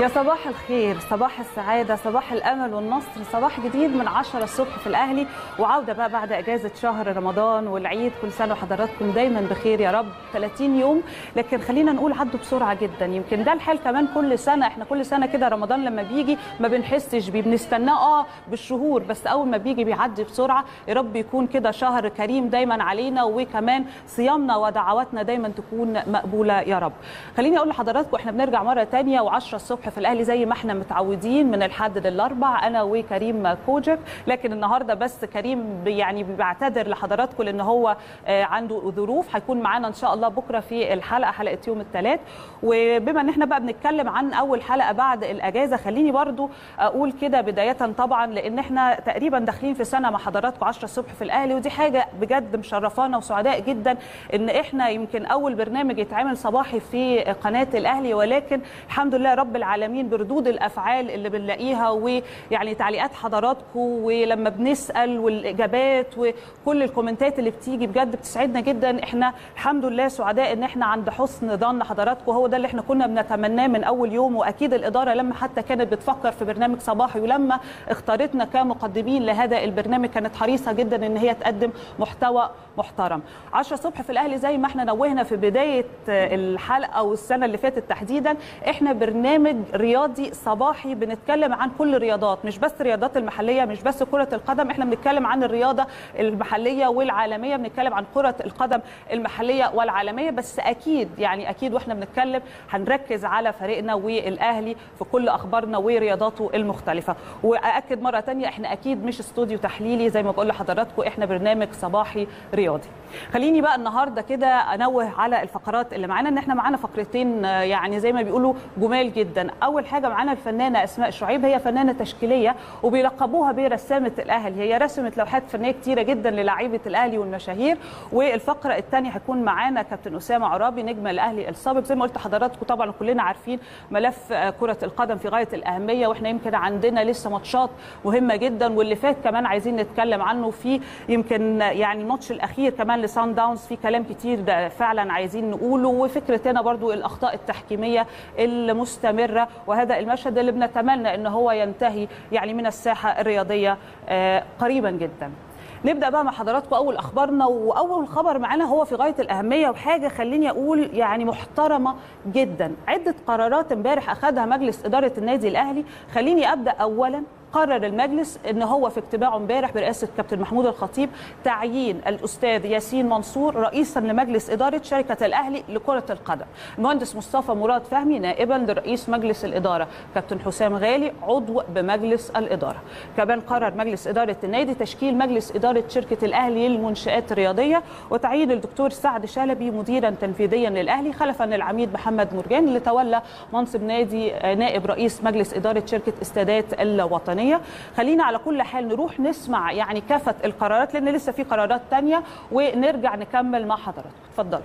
يا صباح الخير، صباح السعادة، صباح الأمل والنصر، صباح جديد من 10 الصبح في الأهلي، وعودة بقى بعد إجازة شهر رمضان والعيد. كل سنة وحضراتكم دايما بخير يا رب. 30 يوم، لكن خلينا نقول عدوا بسرعة جدا. يمكن ده الحال كمان كل سنة. احنا كل سنة كده رمضان لما بيجي ما بنحسش بيه، بنستناه بالشهور، بس أول ما بيجي بيعدي بسرعة. يا رب يكون كده شهر كريم دايما علينا، وكمان صيامنا ودعواتنا دايما تكون مقبولة يا رب. خليني أقول لحضراتكم احنا بنرجع مرة تانية و10 الصبح في الأهلي زي ما احنا متعودين من الحد للأربع، أنا وكريم كوجك. لكن النهاردة بس كريم يعني بيعتذر لحضراتكم لأن هو عنده ظروف. هيكون معانا إن شاء الله بكرة في الحلقة، حلقة يوم الثلاث. وبما ان احنا بقى بنتكلم عن أول حلقة بعد الأجازة، خليني برضو أقول كده بداية طبعا، لأن احنا تقريبا داخلين في سنة مع حضراتكم 10 الصبح في الأهلي، ودي حاجة بجد مشرفانا وسعداء جدا إن احنا يمكن أول برنامج يتعمل صباحي في قناة الأهلي، ولكن الحمد لله رب العالمين بردود الافعال اللي بنلاقيها ويعني تعليقات حضراتكم ولما بنسال والاجابات وكل الكومنتات اللي بتيجي بجد بتسعدنا جدا. احنا الحمد لله سعداء ان احنا عند حسن ظن حضراتكم. هو ده اللي احنا كنا بنتمناه من اول يوم، واكيد الاداره لما حتى كانت بتفكر في برنامج صباحي ولما اختارتنا كمقدمين لهذا البرنامج كانت حريصه جدا ان هي تقدم محتوى محترم. 10 الصبح في الاهلي زي ما احنا نوهنا في بدايه الحلقه والسنه اللي فاتت تحديدا، احنا برنامج رياضي صباحي بنتكلم عن كل الرياضات، مش بس الرياضات المحليه، مش بس كره القدم. احنا بنتكلم عن الرياضه المحليه والعالميه، بنتكلم عن كره القدم المحليه والعالميه. بس اكيد يعني اكيد واحنا بنتكلم هنركز على فريقنا والاهلي في كل اخبارنا ورياضاته المختلفه. واكد مره ثانيه احنا اكيد مش استوديو تحليلي زي ما بقول لحضراتكم، احنا برنامج صباحي رياضي. خليني بقى النهارده كده انوه على الفقرات اللي معانا، ان احنا معانا فقرتين يعني زي ما بيقولوا جمال جدا. اول حاجه معانا الفنانه اسماء شعيب، هي فنانه تشكيليه وبيلقبوها برسامه الاهلي. هي رسمت لوحات فنيه كتيره جدا للاعيبه الاهلي والمشاهير. والفقره الثانيه هيكون معانا كابتن اسامه عرابي نجم الاهلي السابق. زي ما قلت لحضراتكم طبعا كلنا عارفين ملف كره القدم في غايه الاهميه، واحنا يمكن عندنا لسه ماتشات مهمه جدا، واللي فات كمان عايزين نتكلم عنه. في يمكن يعني الماتش الاخير كمان لسان داونز في كلام كتير فعلا عايزين نقوله، وفكره هنا برضو الاخطاء التحكيميه المستمره، وهذا المشهد اللي بنتمنى ان هو ينتهي يعني من الساحه الرياضيه قريبا جدا. نبدا بقى مع حضراتكم اول اخبارنا، واول خبر معانا هو في غايه الاهميه وحاجه خليني اقول يعني محترمه جدا. عده قرارات امبارح اخذها مجلس اداره النادي الاهلي. خليني ابدا اولا. قرر المجلس ان هو في اجتماعه امبارح برئاسه كابتن محمود الخطيب تعيين الاستاذ ياسين منصور رئيسا لمجلس اداره شركه الاهلي لكره القدم، المهندس مصطفى مراد فهمي نائبا لرئيس مجلس الاداره، كابتن حسام غالي عضو بمجلس الاداره. كمان قرر مجلس اداره النادي تشكيل مجلس اداره شركه الاهلي للمنشآت الرياضيه، وتعيين الدكتور سعد شلبي مديرا تنفيذيا للاهلي خلفا للعميد محمد مرجان اللي تولى منصب نائب رئيس مجلس اداره شركه استادات الوطنيه. خلينا على كل حال نروح نسمع يعني كافة القرارات لأن لسه في قرارات تانية، ونرجع نكمل مع حضراتكم. اتفضلوا.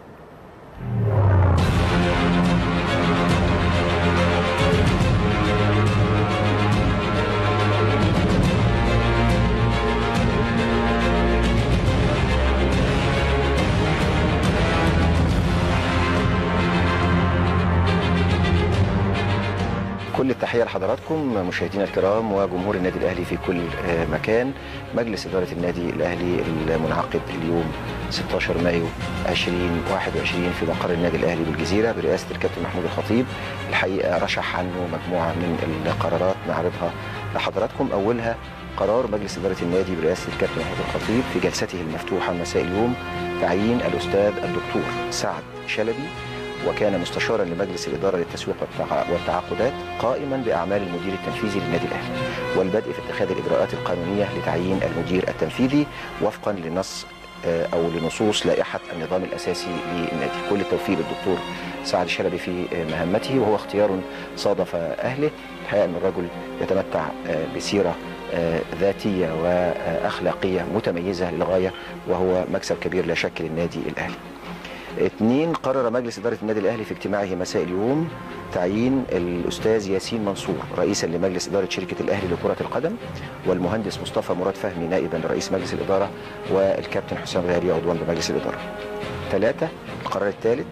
كل التحية لحضراتكم مشاهدينا الكرام وجمهور النادي الأهلي في كل مكان. مجلس إدارة النادي الأهلي المنعقد اليوم 16 مايو 2021 في مقر النادي الأهلي بالجزيرة برئاسة الكابتن محمود الخطيب الحقيقة رشح عنه مجموعة من القرارات نعرضها لحضراتكم. أولها قرار مجلس إدارة النادي برئاسة الكابتن محمود الخطيب في جلسته المفتوحة مساء اليوم تعيين الأستاذ الدكتور سعد شلبي، وكان مستشارا لمجلس الإدارة للتسويق والتعاقدات قائما بأعمال المدير التنفيذي للنادي الأهلي، والبدء في اتخاذ الإجراءات القانونية لتعيين المدير التنفيذي وفقا لنص أو لنصوص لائحة النظام الأساسي للنادي. كل التوفيق للدكتور سعد شلبي في مهمته، وهو اختيار صادف أهله. الحقيقة أن الرجل يتمتع بسيرة ذاتية وأخلاقية متميزة للغاية، وهو مكسب كبير لا شك للنادي الأهلي. 2. قرر مجلس إدارة النادي الأهلي في اجتماعه مساء اليوم تعيين الأستاذ ياسين منصور رئيسا لمجلس إدارة شركة الأهلي لكرة القدم، والمهندس مصطفى مراد فهمي نائبا لرئيس مجلس الإدارة، والكابتن حسام غالي عضوا بمجلس الإدارة. 3. القرار الثالث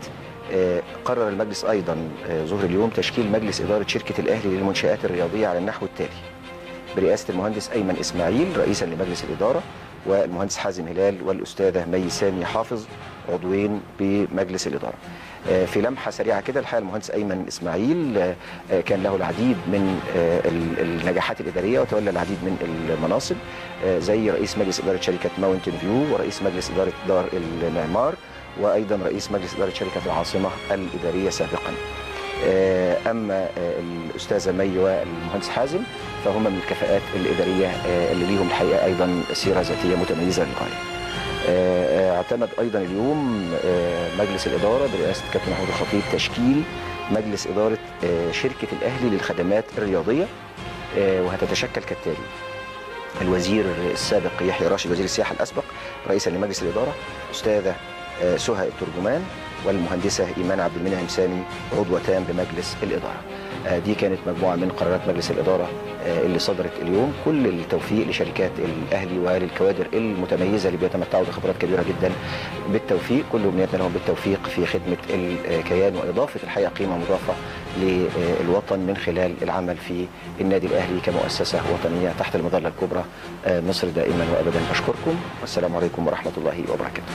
قرر المجلس ايضا ظهر اليوم تشكيل مجلس اداره شركه الاهلي للمنشآت الرياضيه على النحو التالي: برئاسه المهندس ايمن اسماعيل رئيسا لمجلس الاداره، والمهندس حازم هلال والاستاذه مي سامي حافظ عضوين بمجلس الاداره. في لمحه سريعه كده، الحقيقه المهندس ايمن اسماعيل كان له العديد من النجاحات الاداريه وتولى العديد من المناصب، زي رئيس مجلس اداره شركه ماونتن فيو، ورئيس مجلس اداره دار المعمار، وايضا رئيس مجلس اداره شركه العاصمه الاداريه سابقا. اما الاستاذه مي والمهندس حازم فهم من الكفاءات الاداريه اللي ليهم الحقيقه ايضا سيره ذاتيه متميزه للغايه. اعتمد ايضا اليوم مجلس الاداره برئاسه كابتن محمود الخطيب تشكيل مجلس اداره شركه الاهلي للخدمات الرياضيه، وهتتشكل كالتالي: الوزير السابق يحيى راشد وزير السياحه الاسبق رئيسا لمجلس الاداره، استاذه سهى الترجمان، والمهندسه ايمان عبد المنعم سامي عضوتان بمجلس الاداره. دي كانت مجموعه من قرارات مجلس الاداره اللي صدرت اليوم. كل التوفيق لشركات الاهلي وللكوادر المتميزه اللي بيتمتعوا بخبرات كبيره جدا، بالتوفيق. كل امنياتنا لهم بالتوفيق في خدمه الكيان واضافه الحقيقه قيمه مضافه للوطن من خلال العمل في النادي الاهلي كمؤسسه وطنيه تحت المظله الكبرى. مصر دائما وابدا. بشكركم والسلام عليكم ورحمه الله وبركاته.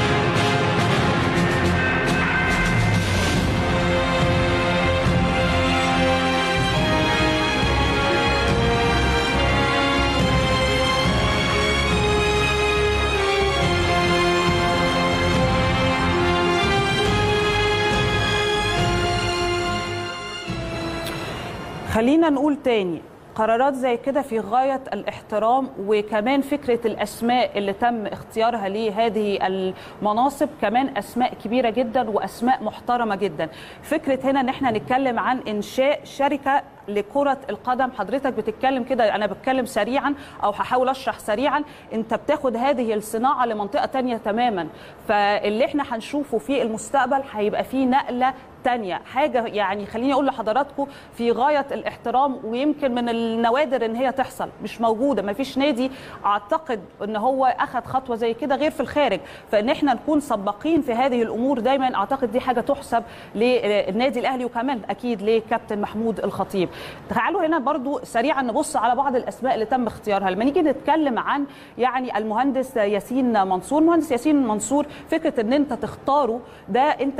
خلينا نقول تاني، قرارات زي كده في غاية الاحترام، وكمان فكرة الأسماء اللي تم اختيارها لهذه المناصب كمان أسماء كبيرة جدا وأسماء محترمة جدا. فكرة هنا ان احنا نتكلم عن إنشاء شركة لكرة القدم، حضرتك بتتكلم كده، أنا بتكلم سريعا أو هحاول أشرح سريعا، أنت بتاخد هذه الصناعة لمنطقة تانية تماما. فاللي احنا هنشوفه في المستقبل هيبقى فيه نقلة تانية، حاجة يعني خليني أقول لحضراتكم في غاية الاحترام، ويمكن من النوادر إن هي تحصل، مش موجودة. ما فيش نادي أعتقد إن هو أخذ خطوة زي كده غير في الخارج، فإن احنا نكون سباقين في هذه الأمور دايما أعتقد دي حاجة تحسب للنادي الأهلي، وكمان أكيد لكابتن محمود الخطيب. تعالوا هنا برضو سريعا نبص على بعض الأسماء اللي تم اختيارها. لما نيجي نتكلم عن يعني المهندس ياسين منصور، مهندس ياسين منصور، فكرة إن أنت تختاره ده أنت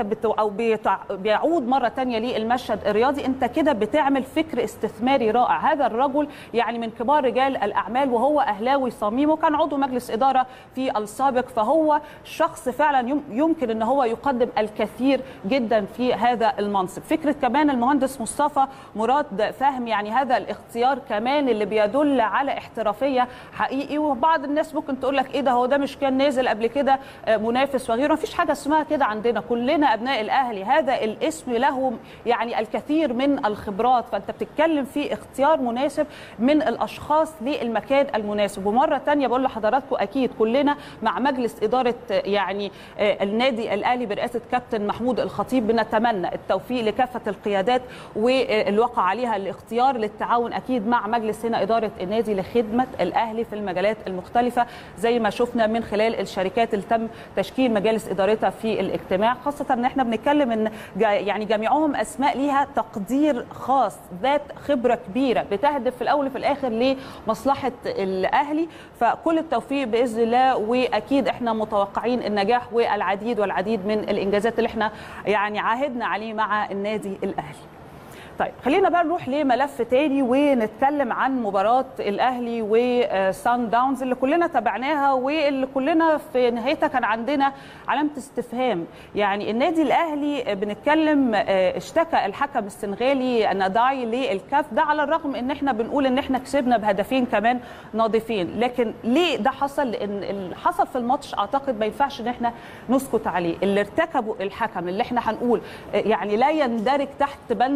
بيعود مرة تانية للمشهد الرياضي، انت كده بتعمل فكر استثماري رائع. هذا الرجل يعني من كبار رجال الأعمال، وهو أهلاوي صميم، وكان عضو مجلس إدارة في السابق، فهو شخص فعلا يمكن ان هو يقدم الكثير جدا في هذا المنصب. فكرة كمان المهندس مصطفى مراد فهم، يعني هذا الاختيار كمان اللي بيدل على احترافية حقيقي. وبعض الناس ممكن تقول لك ايه ده، هو ده مش كان نازل قبل كده منافس وغيره؟ مفيش حاجة اسمها كده عندنا، كلنا أبناء الأهلي، هذا الاسم له يعني الكثير من الخبرات، فانت بتتكلم في اختيار مناسب من الاشخاص للمكان المناسب. ومره ثانيه بقول لحضراتكم اكيد كلنا مع مجلس اداره يعني النادي الاهلي برئاسه كابتن محمود الخطيب بنتمنى التوفيق لكافه القيادات والوقع عليها الاختيار للتعاون اكيد مع مجلس هنا اداره النادي لخدمه الاهلي في المجالات المختلفه، زي ما شفنا من خلال الشركات اللي تم تشكيل مجالس ادارتها في الاجتماع، خاصه ان احنا بنتكلم ان يعني جميعهم اسماء ليها تقدير خاص، ذات خبره كبيره، بتهدف في الاول وفي الاخر لمصلحه الاهلي. فكل التوفيق باذن الله، واكيد احنا متوقعين النجاح والعديد من الانجازات اللي احنا يعني عاهدنا عليه مع النادي الاهلي. طيب خلينا بقى نروح لملف تاني ونتكلم عن مباراة الأهلي وسان داونز اللي كلنا تابعناها، واللي كلنا في نهايتها كان عندنا علامة استفهام. يعني النادي الأهلي بنتكلم اشتكى الحكم السنغالي ناداي للكاف، ده على الرغم ان احنا بنقول ان احنا كسبنا بهدفين كمان ناضفين، لكن ليه ده حصل؟ لان اللي حصل في الماتش اعتقد ما ينفعش ان احنا نسكت عليه. اللي ارتكبه الحكم اللي احنا هنقول يعني لا يندرج تحت بند الأخطاء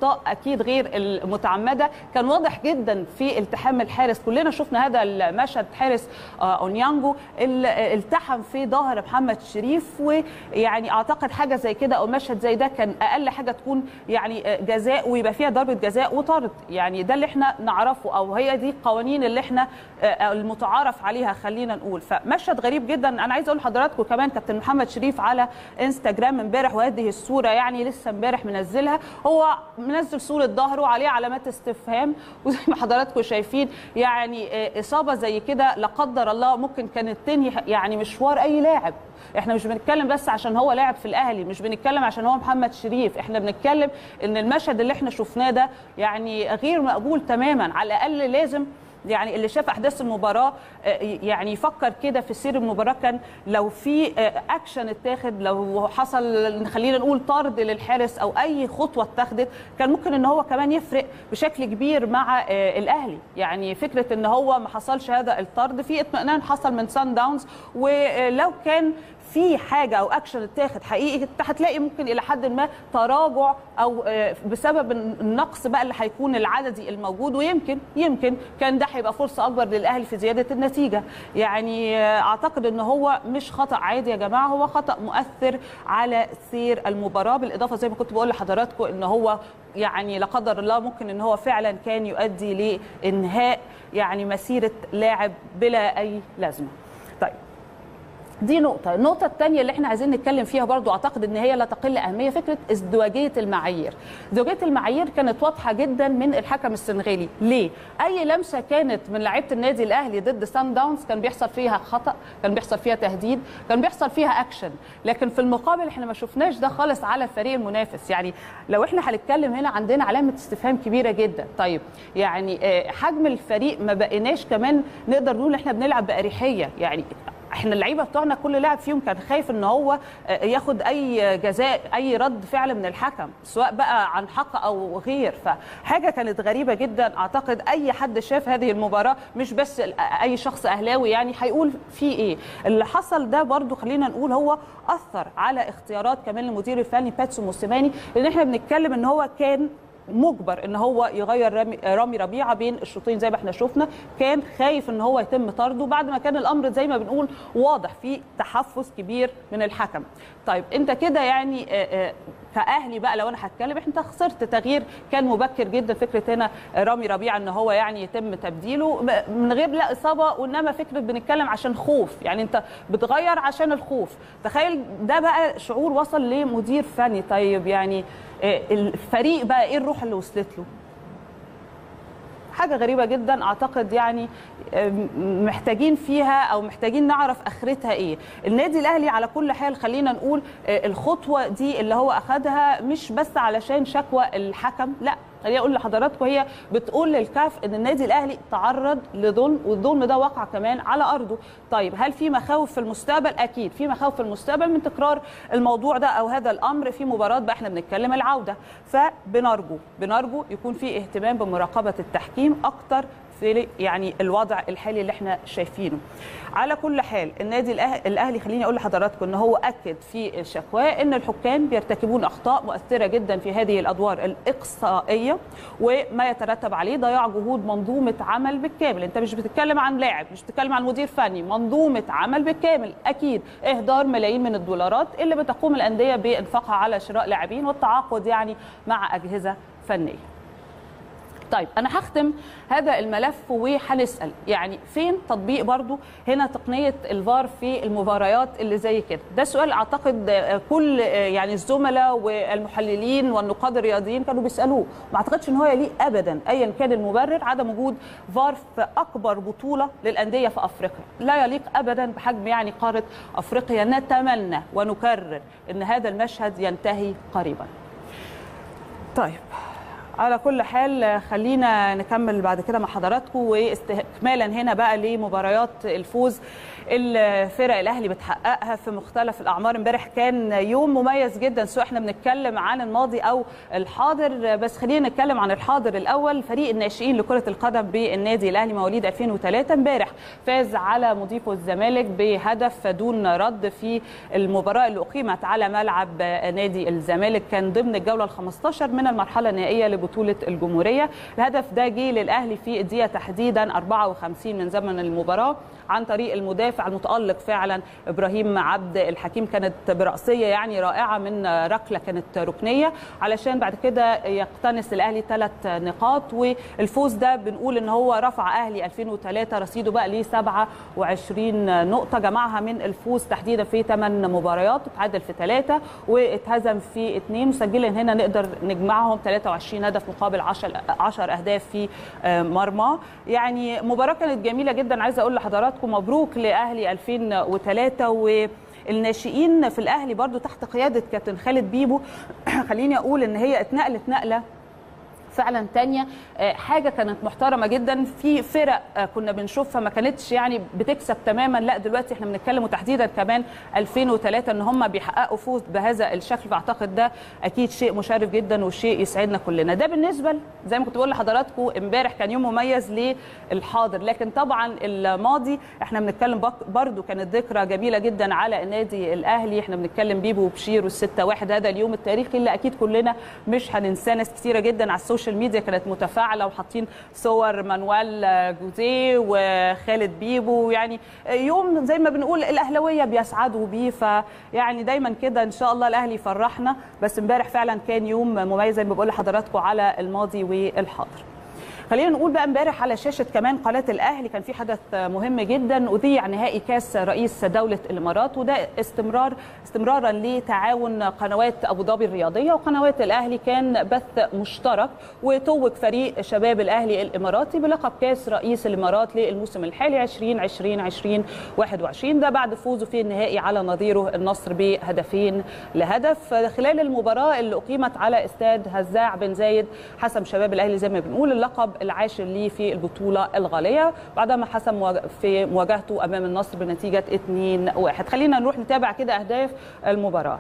اخطاء اكيد غير المتعمده. كان واضح جدا في التحام الحارس، كلنا شفنا هذا المشهد، حارس اونيانجو التحم في ظهر محمد شريف، ويعني اعتقد حاجه زي كده او مشهد زي ده كان اقل حاجه تكون يعني جزاء ويبقى فيها ضربه جزاء وطرد. يعني ده اللي احنا نعرفه، او هي دي القوانين اللي احنا المتعارف عليها خلينا نقول. فمشهد غريب جدا. انا عايزه اقول لحضراتكم كمان كابتن محمد شريف على انستجرام امبارح، وهذه الصوره يعني لسه امبارح منزلها، هو منزل صوره ظهره عليه علامات استفهام، وزي ما حضراتكم شايفين يعني اصابه زي كده لا قدر الله ممكن كانت تنهي يعني مشوار اي لاعب. احنا مش بنتكلم بس عشان هو لاعب في الاهلي، مش بنتكلم عشان هو محمد شريف، احنا بنتكلم ان المشهد اللي احنا شفناه ده يعني غير مقبول تماما. على الاقل لازم يعني اللي شاف احداث المباراه يعني يفكر كده في سير المباراه، كان لو في اكشن اتاخد، لو حصل خلينا نقول طرد للحارس او اي خطوه اتاخدت، كان ممكن ان هو كمان يفرق بشكل كبير مع الاهلي. يعني فكره ان هو ما حصلش هذا الطرد، في اطمئنان حصل من سان داونز، ولو كان في حاجه او اكشن اتاخد حقيقي هتلاقي ممكن الى حد ما تراجع، او بسبب النقص بقى اللي هيكون العددي الموجود، ويمكن كان ده هيبقى فرصه اكبر للاهلي في زياده النتيجه. يعني اعتقد ان هو مش خطا عادي يا جماعه، هو خطا مؤثر على سير المباراه، بالاضافه زي ما كنت بقول لحضراتكم ان هو يعني لا قدر الله ممكن ان هو فعلا كان يؤدي لانهاء يعني مسيره لاعب بلا اي لازمه. طيب دي نقطة. النقطة الثانية اللي احنا عايزين نتكلم فيها برضو اعتقد ان هي لا تقل اهمية، فكرة ازدواجية المعايير. ازدواجية المعايير كانت واضحة جدا من الحكم السنغالي. ليه؟ اي لمسة كانت من لعيبة النادي الاهلي ضد سان داونز كان بيحصل فيها خطأ، كان بيحصل فيها تهديد، كان بيحصل فيها اكشن، لكن في المقابل احنا ما شفناش ده خالص على الفريق المنافس. يعني لو احنا هنتكلم هنا عندنا علامة استفهام كبيرة جدا. طيب يعني حجم الفريق ما بقيناش كمان نقدر نقول احنا بنلعب بأريحية. يعني احنا اللعيبه بتوعنا كل لاعب فيهم كان خايف ان هو ياخد اي جزاء، اي رد فعل من الحكم، سواء بقى عن حق او غير. فحاجه كانت غريبه جدا. اعتقد اي حد شاف هذه المباراه، مش بس اي شخص اهلاوي، يعني هيقول في ايه اللي حصل ده. برضو خلينا نقول هو اثر على اختيارات كمان المدير الفني باتسو موسيماني، لان احنا بنتكلم ان هو كان مجبر ان هو يغير رامي ربيعه بين الشوطين زي ما احنا شفنا، كان خايف ان هو يتم طرده بعد ما كان الامر زي ما بنقول واضح في تحفظ كبير من الحكم. طيب انت كده يعني كاهلي بقى لو انا هتكلم، انت خسرت تغيير كان مبكر جدا. فكره هنا رامي ربيعه ان هو يعني يتم تبديله من غير لا اصابه، وانما فكره بنتكلم عشان خوف، يعني انت بتغير عشان الخوف. تخيل ده بقى شعور وصل لمدير فني. طيب يعني الفريق بقى ايه الروح اللي وصلت له؟ حاجه غريبه جدا. اعتقد يعني محتاجين فيها او محتاجين نعرف اخرتها ايه. النادي الاهلي على كل حال خلينا نقول الخطوه دي اللي هو اخذها مش بس علشان شكوى الحكم، لا، خليني اقول لحضراتكم هي بتقول للكاف ان النادي الاهلي تعرض لظلم، والظلم ده وقع كمان على ارضه. طيب هل في مخاوف في المستقبل؟ اكيد في مخاوف في المستقبل من تكرار الموضوع ده او هذا الامر في مباراه بقى احنا بنتكلم العوده. فبنرجو يكون في اهتمام بمراقبه التحكيم اكتر في يعني الوضع الحالي اللي احنا شايفينه. على كل حال النادي الاهلي خليني اقول لحضراتكم ان هو اكد في الشكوى ان الحكام بيرتكبون اخطاء مؤثره جدا في هذه الادوار الاقصائيه، وما يترتب عليه ضياع جهود منظومه عمل بالكامل. انت مش بتتكلم عن لاعب، مش بتتكلم عن مدير فني، منظومه عمل بالكامل. اكيد اهدار ملايين من الدولارات اللي بتقوم الانديه بانفاقها على شراء لاعبين والتعاقد يعني مع اجهزه فنيه. طيب انا هختم هذا الملف وهنسال يعني فين تطبيق برضو هنا تقنيه الفار في المباريات اللي زي كده؟ ده سؤال اعتقد كل يعني الزملاء والمحللين والنقاد الرياضيين كانوا بيسالوه. ما اعتقدش ان هو يليق ابدا ايا كان المبرر عدم وجود فار في اكبر بطوله للانديه في افريقيا. لا يليق ابدا بحجم يعني قاره افريقيا. نتمنى ونكرر ان هذا المشهد ينتهي قريبا. طيب على كل حال خلينا نكمل بعد كده مع حضراتكم، واستكمالا هنا بقى لمباريات الفوز الفرق الاهلي بتحققها في مختلف الاعمار. امبارح كان يوم مميز جدا، سواء احنا بنتكلم عن الماضي او الحاضر، بس خلينا نتكلم عن الحاضر الاول. فريق الناشئين لكره القدم بالنادي الاهلي مواليد 2003 امبارح فاز على مضيفه الزمالك بهدف دون رد في المباراه اللي اقيمت على ملعب نادي الزمالك، كان ضمن الجوله ال15 من المرحله النهائيه لبطوله الجمهوريه. الهدف ده جه للاهلي في الدقيقه تحديدا 54 من زمن المباراه عن طريق المدافع المتالق فعلا ابراهيم عبد الحكيم، كانت براسيه يعني رائعه من ركله كانت ركنيه، علشان بعد كده يقتنص الاهلي 3 نقاط. والفوز ده بنقول ان هو رفع اهلي 2003 رصيده بقى ل 27 نقطه، جمعها من الفوز تحديدا في 8 مباريات، اتعادل في 3 واتهزم في 2، مسجلا هنا نقدر نجمعهم 23 هدف مقابل 10 اهداف في مرمى. يعني مباراه كانت جميله جدا. عايزه اقول لحضراتكم مبروك لاهلي 2003 والناشئين في الاهلي برضو تحت قياده كابتن خالد بيبو. خليني اقول ان هي اتنقلت نقله فعلا تانية، حاجة كانت محترمة جدا. في فرق كنا بنشوفها ما كانتش يعني بتكسب تماما، لا دلوقتي احنا بنتكلم وتحديدا كمان 2003 ان هم بيحققوا فوز بهذا الشكل، فاعتقد ده اكيد شيء مشرف جدا وشيء يسعدنا كلنا. ده بالنسبة زي ما كنت بقول لحضراتكم امبارح كان يوم مميز للحاضر، لكن طبعا الماضي احنا بنتكلم برضو كانت ذكرى جميلة جدا على النادي الاهلي. احنا بنتكلم بيبو وبشير وال6-1، هذا اليوم التاريخي اللي اكيد كلنا مش هننساه. ناس كتيرة جدا على السوشيال ميديا كانت متفاعله وحاطين صور مانويل جوزيه وخالد بيبو، يعني يوم زي ما بنقول الاهلاويه بيسعدوا بيه، فيعني دايما كده ان شاء الله الاهلي يفرحنا. بس امبارح فعلا كان يوم مميز زي ما بقول لحضراتكم على الماضي والحاضر. خلينا نقول بقى امبارح على شاشه كمان قناه الاهلي كان في حدث مهم جدا، اذيع نهائي كاس رئيس دوله الامارات، وده استمرارا لتعاون قنوات ابو ظبي الرياضيه وقنوات الاهلي. كان بث مشترك وتوج فريق شباب الاهلي الاماراتي بلقب كاس رئيس الامارات للموسم الحالي 2020-2021، ده بعد فوزه في النهائي على نظيره النصر ب2-0. خلال المباراه اللي اقيمت على استاد هزاع بن زايد حسم شباب الاهلي زي ما بنقول اللقب العاشر ليه في البطولة الغالية بعدما حسم في مواجهته أمام النصر بنتيجة 2-1. خلينا نروح نتابع كده أهداف المباراة.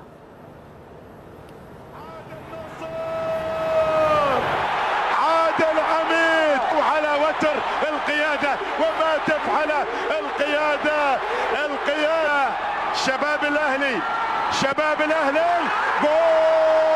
عادل عميد وعلى وتر القيادة، وما تفعل القيادة شباب الأهلي جول!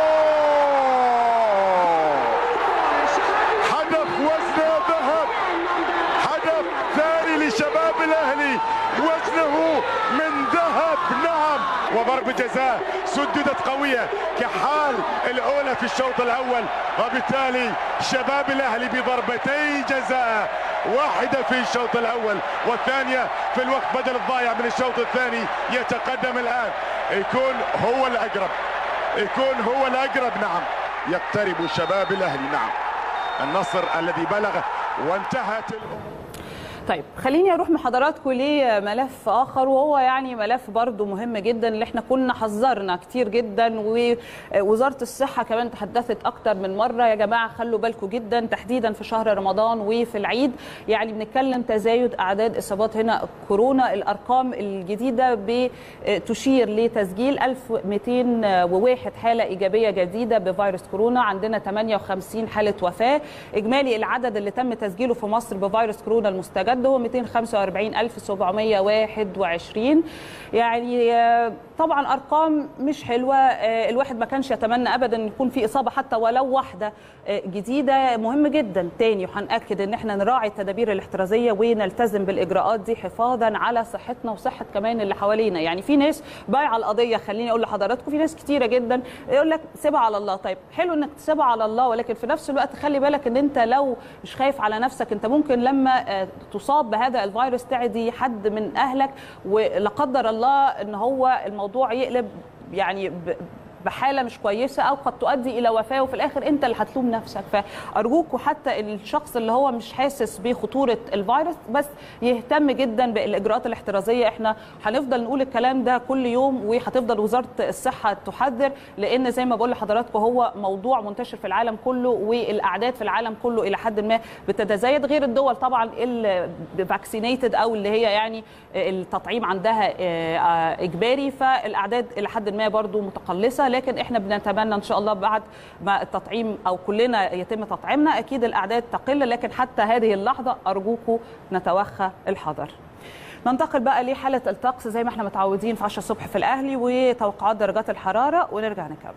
شباب الاهلي وزنه من ذهب، نعم. وضربة جزاء سددت قوية كحال الاولى في الشوط الاول، وبالتالي شباب الاهلي بضربتي جزاء، واحدة في الشوط الاول والثانية في الوقت بدل الضايع من الشوط الثاني، يتقدم الان، يكون هو الاقرب، نعم. يقترب شباب الاهلي، نعم. النصر الذي بلغ وانتهت طيب خليني اروح مع حضراتكم لملف اخر، وهو يعني ملف برضو مهم جدا اللي احنا كنا حذرنا كتير جدا، ووزاره الصحه كمان تحدثت اكتر من مره يا جماعه خلوا بالكم جدا تحديدا في شهر رمضان وفي العيد. يعني بنتكلم تزايد اعداد اصابات هنا كورونا، الارقام الجديده بتشير لتسجيل 1201 حاله ايجابيه جديده بفيروس كورونا، عندنا 58 حاله وفاه، اجمالي العدد اللي تم تسجيله في مصر بفيروس كورونا المستجد هو 245,721. يعني طبعا ارقام مش حلوه، الواحد ما كانش يتمنى ابدا ان يكون في اصابه حتى ولو واحده جديده. مهم جدا تاني وهنأكد ان احنا نراعي التدابير الاحترازيه ونلتزم بالاجراءات دي حفاظا على صحتنا وصحه كمان اللي حوالينا. يعني في ناس بايعه القضيه، خليني اقول لحضراتكم في ناس كتيره جدا يقول لك سيبها على الله. طيب حلو انك تسيبها على الله، ولكن في نفس الوقت خلي بالك ان انت لو مش خايف على نفسك انت ممكن لما تصاب بهذا الفيروس تعدي حد من اهلك، ولا قدر الله ان هو الموضوع يقلب يعني بحاله مش كويسه او قد تؤدي الى وفاه، وفي الاخر انت اللي هتلوم نفسك. فارجوكوا حتى الشخص اللي هو مش حاسس بخطوره الفيروس بس يهتم جدا بالاجراءات الاحترازيه. احنا هنفضل نقول الكلام ده كل يوم، وهتفضل وزاره الصحه تحذر، لان زي ما بقول لحضراتكم هو موضوع منتشر في العالم كله، والاعداد في العالم كله الى حد ما بتتزايد، غير الدول طبعا اللي فاكسينيتد او اللي هي يعني التطعيم عندها اجباري، فالاعداد الى حد ما برضو متقلصه. لكن احنا بنتمنى ان شاء الله بعد ما التطعيم او كلنا يتم تطعيمنا اكيد الاعداد تقل، لكن حتى هذه اللحظه ارجوكم نتوخى الحذر. ننتقل بقى لحاله الطقس زي ما احنا متعودين في 10 الصبح في الاهلي وتوقعات درجات الحراره، ونرجع نكمل.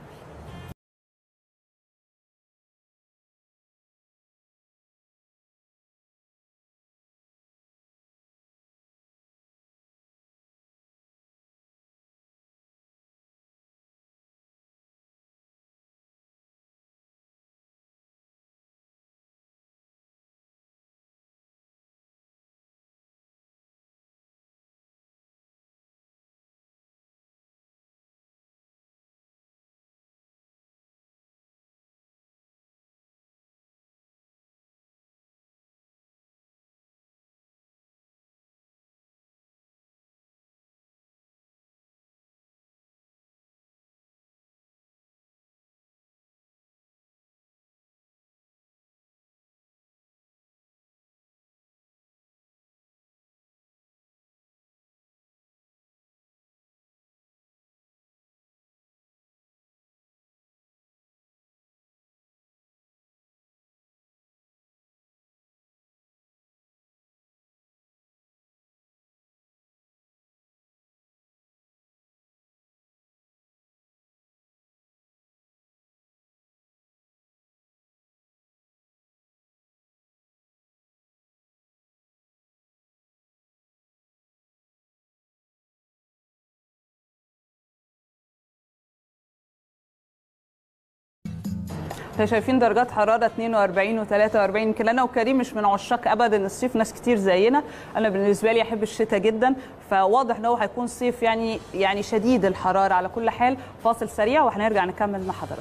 شايفين درجات حراره 42 و43. يمكن انا وكريم مش من عشاق ابدا الصيف، ناس كتير زينا. انا بالنسبه لي احب الشتاء جدا، فواضح ان هو هيكون صيف يعني شديد الحراره. على كل حال فاصل سريع وهنرجع نكمل مع حضراتكم.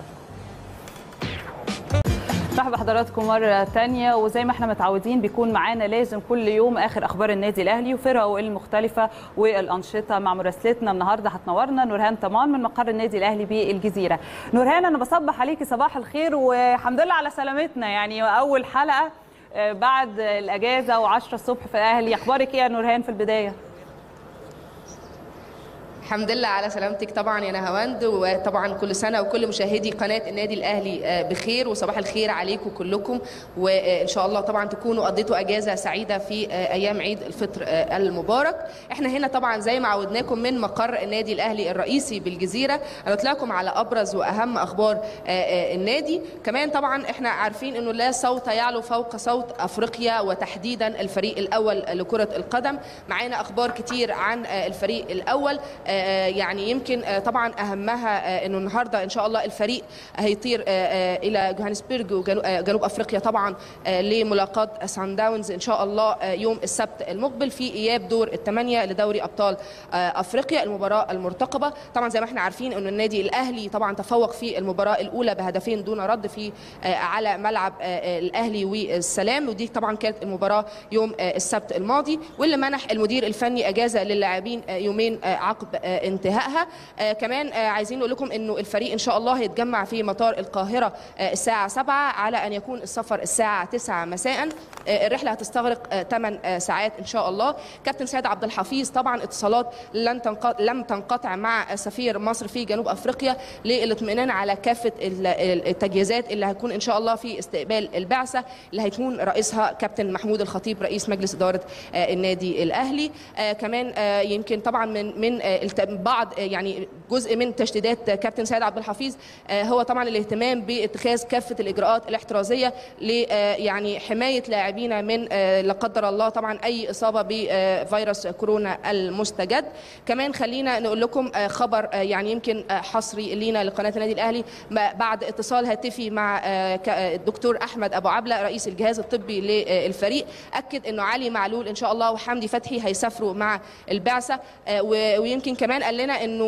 مرحبا بحضراتكم مرة تانية، وزي ما احنا متعودين بيكون معانا لازم كل يوم آخر أخبار النادي الأهلي وفرقه المختلفة والأنشطة. مع مراسلتنا النهاردة هتنورنا نورهان طمان من مقر النادي الأهلي بالجزيرة. نورهان أنا بصبح عليكي صباح الخير والحمد لله على سلامتنا، يعني أول حلقة بعد الأجازة و10 الصبح في الأهلي. أخبارك إيه يا نورهان في البداية؟ الحمد لله على سلامتك طبعا يا نهاوند، وطبعا كل سنه وكل مشاهدي قناه النادي الاهلي بخير، وصباح الخير عليكم كلكم، وان شاء الله طبعا تكونوا قضيتوا اجازه سعيده في ايام عيد الفطر المبارك. احنا هنا طبعا زي ما عودناكم من مقر النادي الاهلي الرئيسي بالجزيره هنطلعكم على ابرز واهم اخبار النادي. كمان طبعا احنا عارفين انه لا صوت يعلو فوق صوت افريقيا وتحديدا الفريق الاول لكره القدم. معانا اخبار كتير عن الفريق الاول، يعني يمكن طبعا اهمها انه النهارده ان شاء الله الفريق هيطير الى جوهانسبرج وجنوب افريقيا طبعا لملاقاه سان داونز ان شاء الله يوم السبت المقبل في اياب دور الثمانيه لدوري ابطال افريقيا، المباراه المرتقبه. طبعا زي ما احنا عارفين انه النادي الاهلي طبعا تفوق في المباراه الاولى بهدفين دون رد في على ملعب الاهلي والسلام، ودي طبعا كانت المباراه يوم السبت الماضي، واللي منح المدير الفني اجازه للاعبين يومين عقب انتهائها. كمان عايزين نقول لكم انه الفريق ان شاء الله هيتجمع في مطار القاهره الساعه 7 على ان يكون السفر الساعه 9 مساء. الرحله هتستغرق 8 ساعات ان شاء الله. كابتن سيد عبد الحفيظ طبعا اتصالات لم تنقطع مع سفير مصر في جنوب افريقيا للاطمئنان على كافه التجهيزات اللي هتكون ان شاء الله في استقبال البعثه اللي هيكون رئيسها كابتن محمود الخطيب رئيس مجلس اداره النادي الاهلي. كمان يمكن طبعا من بعض يعني جزء من تشديدات كابتن سيد عبد الحفيظ هو طبعا الاهتمام باتخاذ كافه الاجراءات الاحترازيه يعني حمايه لاعبينا من لا قدر الله طبعا اي اصابه بفيروس كورونا المستجد. كمان خلينا نقول لكم خبر يعني يمكن حصري لينا لقناه النادي الاهلي بعد اتصال هاتفي مع الدكتور احمد ابو عبله رئيس الجهاز الطبي للفريق، اكد انه علي معلول ان شاء الله وحمدي فتحي هيسافروا مع البعثه، ويمكن كمان قال لنا انه يعني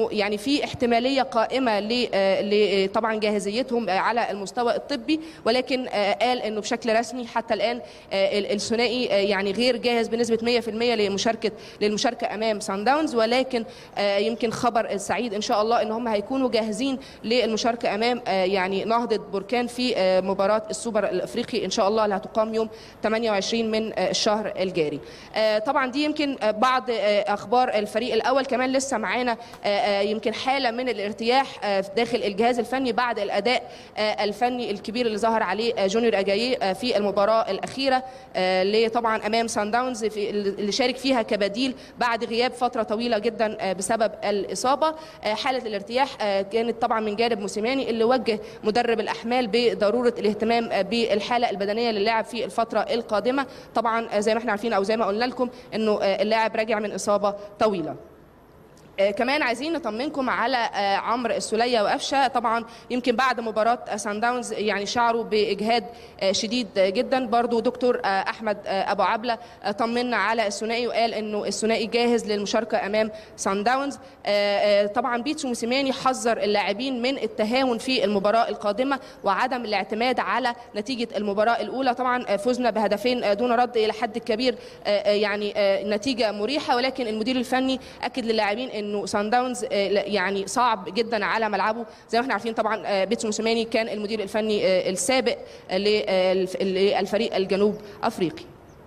في احتماليه قائمه طبعا جاهزيتهم على المستوى الطبي، ولكن قال انه بشكل رسمي حتى الان الثنائي يعني غير جاهز بنسبه 100% للمشاركه امام سان داونز، ولكن يمكن خبر سعيد ان شاء الله ان هم هيكونوا جاهزين للمشاركه امام يعني نهضه بركان في مباراه السوبر الافريقي ان شاء الله اللي هتقام يوم 28 من الشهر الجاري. طبعا دي يمكن بعض اخبار الفريق الاول. كمان لسه معانا يمكن حاله من الارتياح داخل الجهاز الفني بعد الاداء الفني الكبير اللي ظهر عليه جونيور اجاييه في المباراه الاخيره اللي طبعا امام سان داونز اللي شارك فيها كبديل بعد غياب فتره طويله جدا بسبب الاصابه. حاله الارتياح كانت طبعا من جانب موسيماني اللي وجه مدرب الاحمال بضروره الاهتمام بالحاله البدنيه للاعب في الفتره القادمه. طبعا زي ما احنا عارفين او زي ما قلنا لكم انه اللاعب راجع من اصابه طويله. كمان عايزين نطمنكم على عمرو السولية وقفشه. طبعا يمكن بعد مباراه سان داونز يعني شعروا باجهاد شديد جدا. برضو دكتور احمد ابو عبله طمنا على الثنائي وقال انه الثنائي جاهز للمشاركه امام سان داونز. طبعا بيتسو موسيماني حذر اللاعبين من التهاون في المباراه القادمه وعدم الاعتماد على نتيجه المباراه الاولى. طبعا فزنا بهدفين دون رد الى حد كبير يعني نتيجه مريحه، ولكن المدير الفني اكد للاعبين انه سان داونز يعني صعب جدا على ملعبه. زي ما احنا عارفين طبعا بيتسو موسيماني كان المدير الفني السابق للفريق الجنوب افريقي.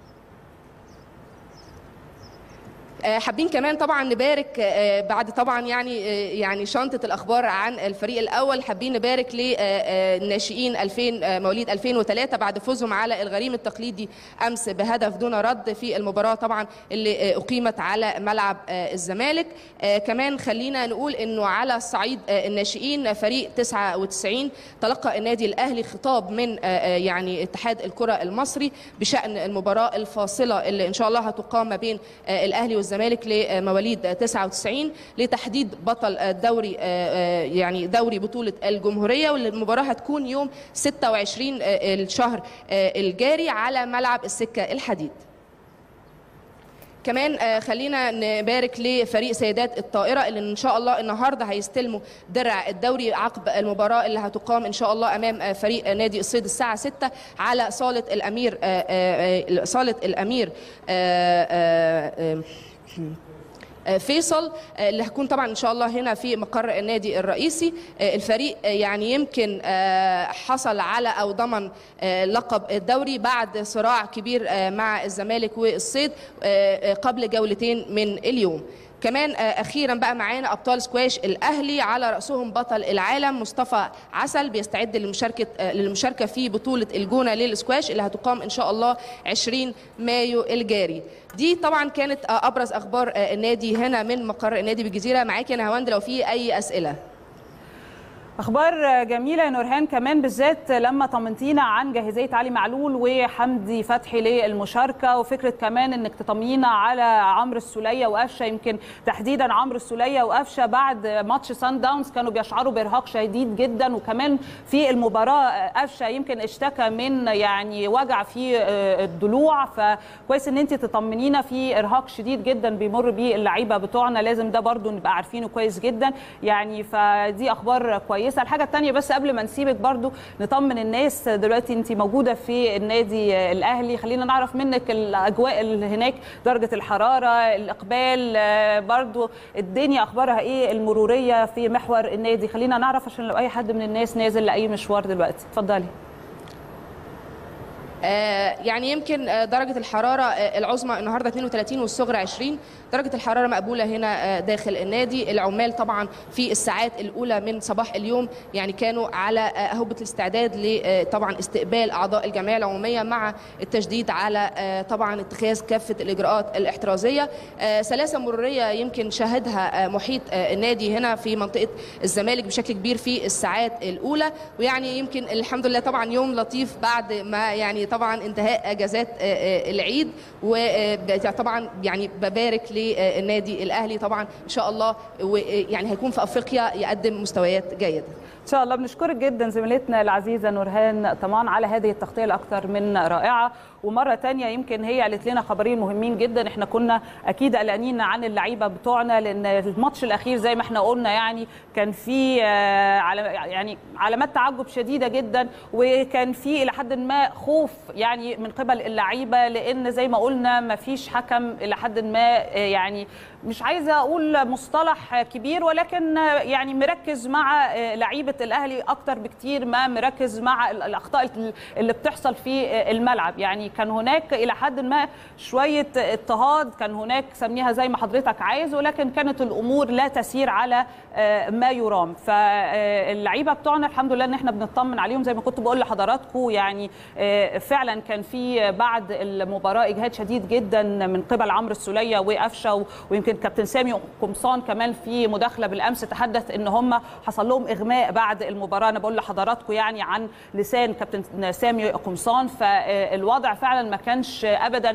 حابين كمان طبعا نبارك بعد طبعا يعني شنطه الاخبار عن الفريق الاول، حابين نبارك للناشئين 2000 مواليد 2003 بعد فوزهم على الغريم التقليدي امس بهدف دون رد في المباراه طبعا اللي اقيمت على ملعب الزمالك. كمان خلينا نقول انه على صعيد الناشئين فريق 99 تلقى النادي الاهلي خطاب من يعني اتحاد الكره المصري بشان المباراه الفاصله اللي ان شاء الله هتقام ما بين الاهلي والزمالك لمواليد 99 لتحديد بطل الدوري يعني دوري بطولة الجمهورية، والمباراة هتكون يوم 26 الشهر الجاري على ملعب السكة الحديد. كمان خلينا نبارك لفريق سيدات الطائرة اللي إن شاء الله النهاردة هيستلموا درع الدوري عقب المباراة اللي هتقام إن شاء الله أمام فريق نادي الصيد الساعة 6 على صالة الأمير فيصل اللي هتكون طبعا ان شاء الله هنا في مقر النادي الرئيسي. الفريق يعني يمكن حصل على او ضمن لقب الدوري بعد صراع كبير مع الزمالك والصيد قبل جولتين من اليوم. كمان اخيرا بقى معانا ابطال سكواش الاهلي على راسهم بطل العالم مصطفى عسل بيستعد للمشاركه في بطوله الجونه للسكواش اللي هتقام ان شاء الله 20 مايو الجاري. دي طبعا كانت ابرز اخبار النادي هنا من مقر النادي بالجزيره. معاكي يا نهاوند لو في اي اسئله. اخبار جميله يا نورهان، كمان بالذات لما طمنتينا عن جاهزيه علي معلول وحمدي فتحي للمشاركه، وفكره كمان انك تطمنينا على عمرو السوليه وقفشه. يمكن تحديدا عمرو السوليه وقفشه بعد ماتش سان داونز كانوا بيشعروا بارهاق شديد جدا، وكمان في المباراه قفشه يمكن اشتكى من يعني وجع في الضلوع، فكويس ان انت تطمنينا في ارهاق شديد جدا بيمر بيه اللعيبه بتوعنا، لازم ده برضو نبقى عارفينه كويس جدا يعني. فدي اخبار كويسه. الحاجه الثانيه بس قبل ما نسيبك برضو نطمن الناس، دلوقتي انت موجوده في النادي الاهلي، خلينا نعرف منك الاجواء اللي هناك، درجه الحراره، الاقبال، برضو الدنيا اخبارها ايه، المروريه في محور النادي، خلينا نعرف عشان لو اي حد من الناس نازل لاي مشوار دلوقتي. اتفضلي. يعني يمكن درجة الحرارة العظمى النهاردة 32 والصغرى 20. درجة الحرارة مقبولة هنا داخل النادي. العمال طبعا في الساعات الأولى من صباح اليوم يعني كانوا على أهبة الاستعداد لطبعا استقبال أعضاء الجمعية العمومية مع التشديد على طبعا اتخاذ كافة الإجراءات الاحترازية. سلاسة مرورية يمكن شهدها محيط النادي هنا في منطقة الزمالك بشكل كبير في الساعات الأولى، ويعني يمكن الحمد لله طبعا يوم لطيف بعد ما يعني طبعا انتهاء اجازات العيد، وطبعا يعني ببارك للنادي الاهلي طبعا ان شاء الله، ويعني هيكون في افريقيا يقدم مستويات جيده ان شاء الله. بنشكرك جدا زميلتنا العزيزه نورهان طمان على هذه التغطيه الاكثر من رائعه. ومره ثانيه يمكن هي قالت لنا خبرين مهمين جدا. احنا كنا اكيد قلقانين عن اللعيبه بتوعنا، لان الماتش الاخير زي ما احنا قلنا يعني كان في يعني علامات تعجب شديده جدا، وكان في الى حد ما خوف يعني من قبل اللعيبه، لان زي ما قلنا ما فيش حكم الى حد ما، يعني مش عايزه اقول مصطلح كبير، ولكن يعني مركز مع لعيبه الاهلي اكتر بكتير ما مركز مع الاخطاء اللي بتحصل في الملعب. يعني كان هناك الى حد ما شويه اضطهاد، كان هناك سميها زي ما حضرتك عايز، ولكن كانت الامور لا تسير على ما يرام. فاللعيبه بتوعنا الحمد لله ان احنا بنطمن عليهم زي ما كنت بقول لحضراتكم. يعني فعلا كان في بعد المباراه اجهاد شديد جدا من قبل عمرو السوليه وقفشه، ويمكن كابتن سامي قمصان كمان في مداخله بالامس تحدث ان هم حصل لهم اغماء بعد المباراه. انا بقول لحضراتكم يعني عن لسان كابتن سامي قمصان، فالوضع فعلا ما كانش ابدا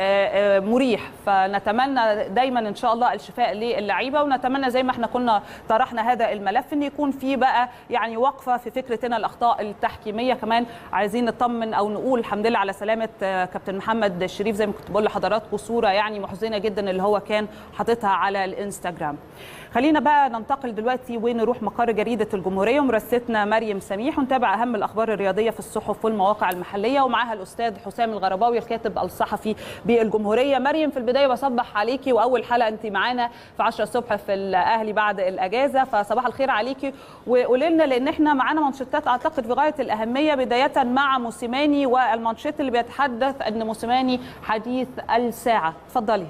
مريح. فنتمنى دايما ان شاء الله الشفاء للعيبه، ونتمنى زي ما احنا كنا طرحنا هذا الملف ان يكون في بقى يعني وقفه في فكرتنا الاخطاء التحكيميه. كمان عايزين نطمن او نقول الحمد لله على سلامه كابتن محمد الشريف، زي ما كنت بقول لحضراتكم صوره يعني محزنه جدا اللي هو كان حاططها على الانستغرام. خلينا بقى ننتقل دلوقتي ونروح مقر جريده الجمهوريه ومرستنا مريم سميح، ونتابع اهم الاخبار الرياضيه في الصحف والمواقع المحليه، ومعاها الاستاذ حسام الغرباوي الكاتب الصحفي بالجمهوريه. مريم، في البدايه بصبح عليكي، واول حلقه انت معانا في 10 الصبح في الاهلي بعد الاجازه، فصباح الخير عليكي. وقولي لنا لان احنا معانا مانشيتات اعتقد في غايه الاهميه، بدايه مع موسيماني والمانشيت اللي بيتحدث ان موسيماني حديث الساعه. اتفضلي.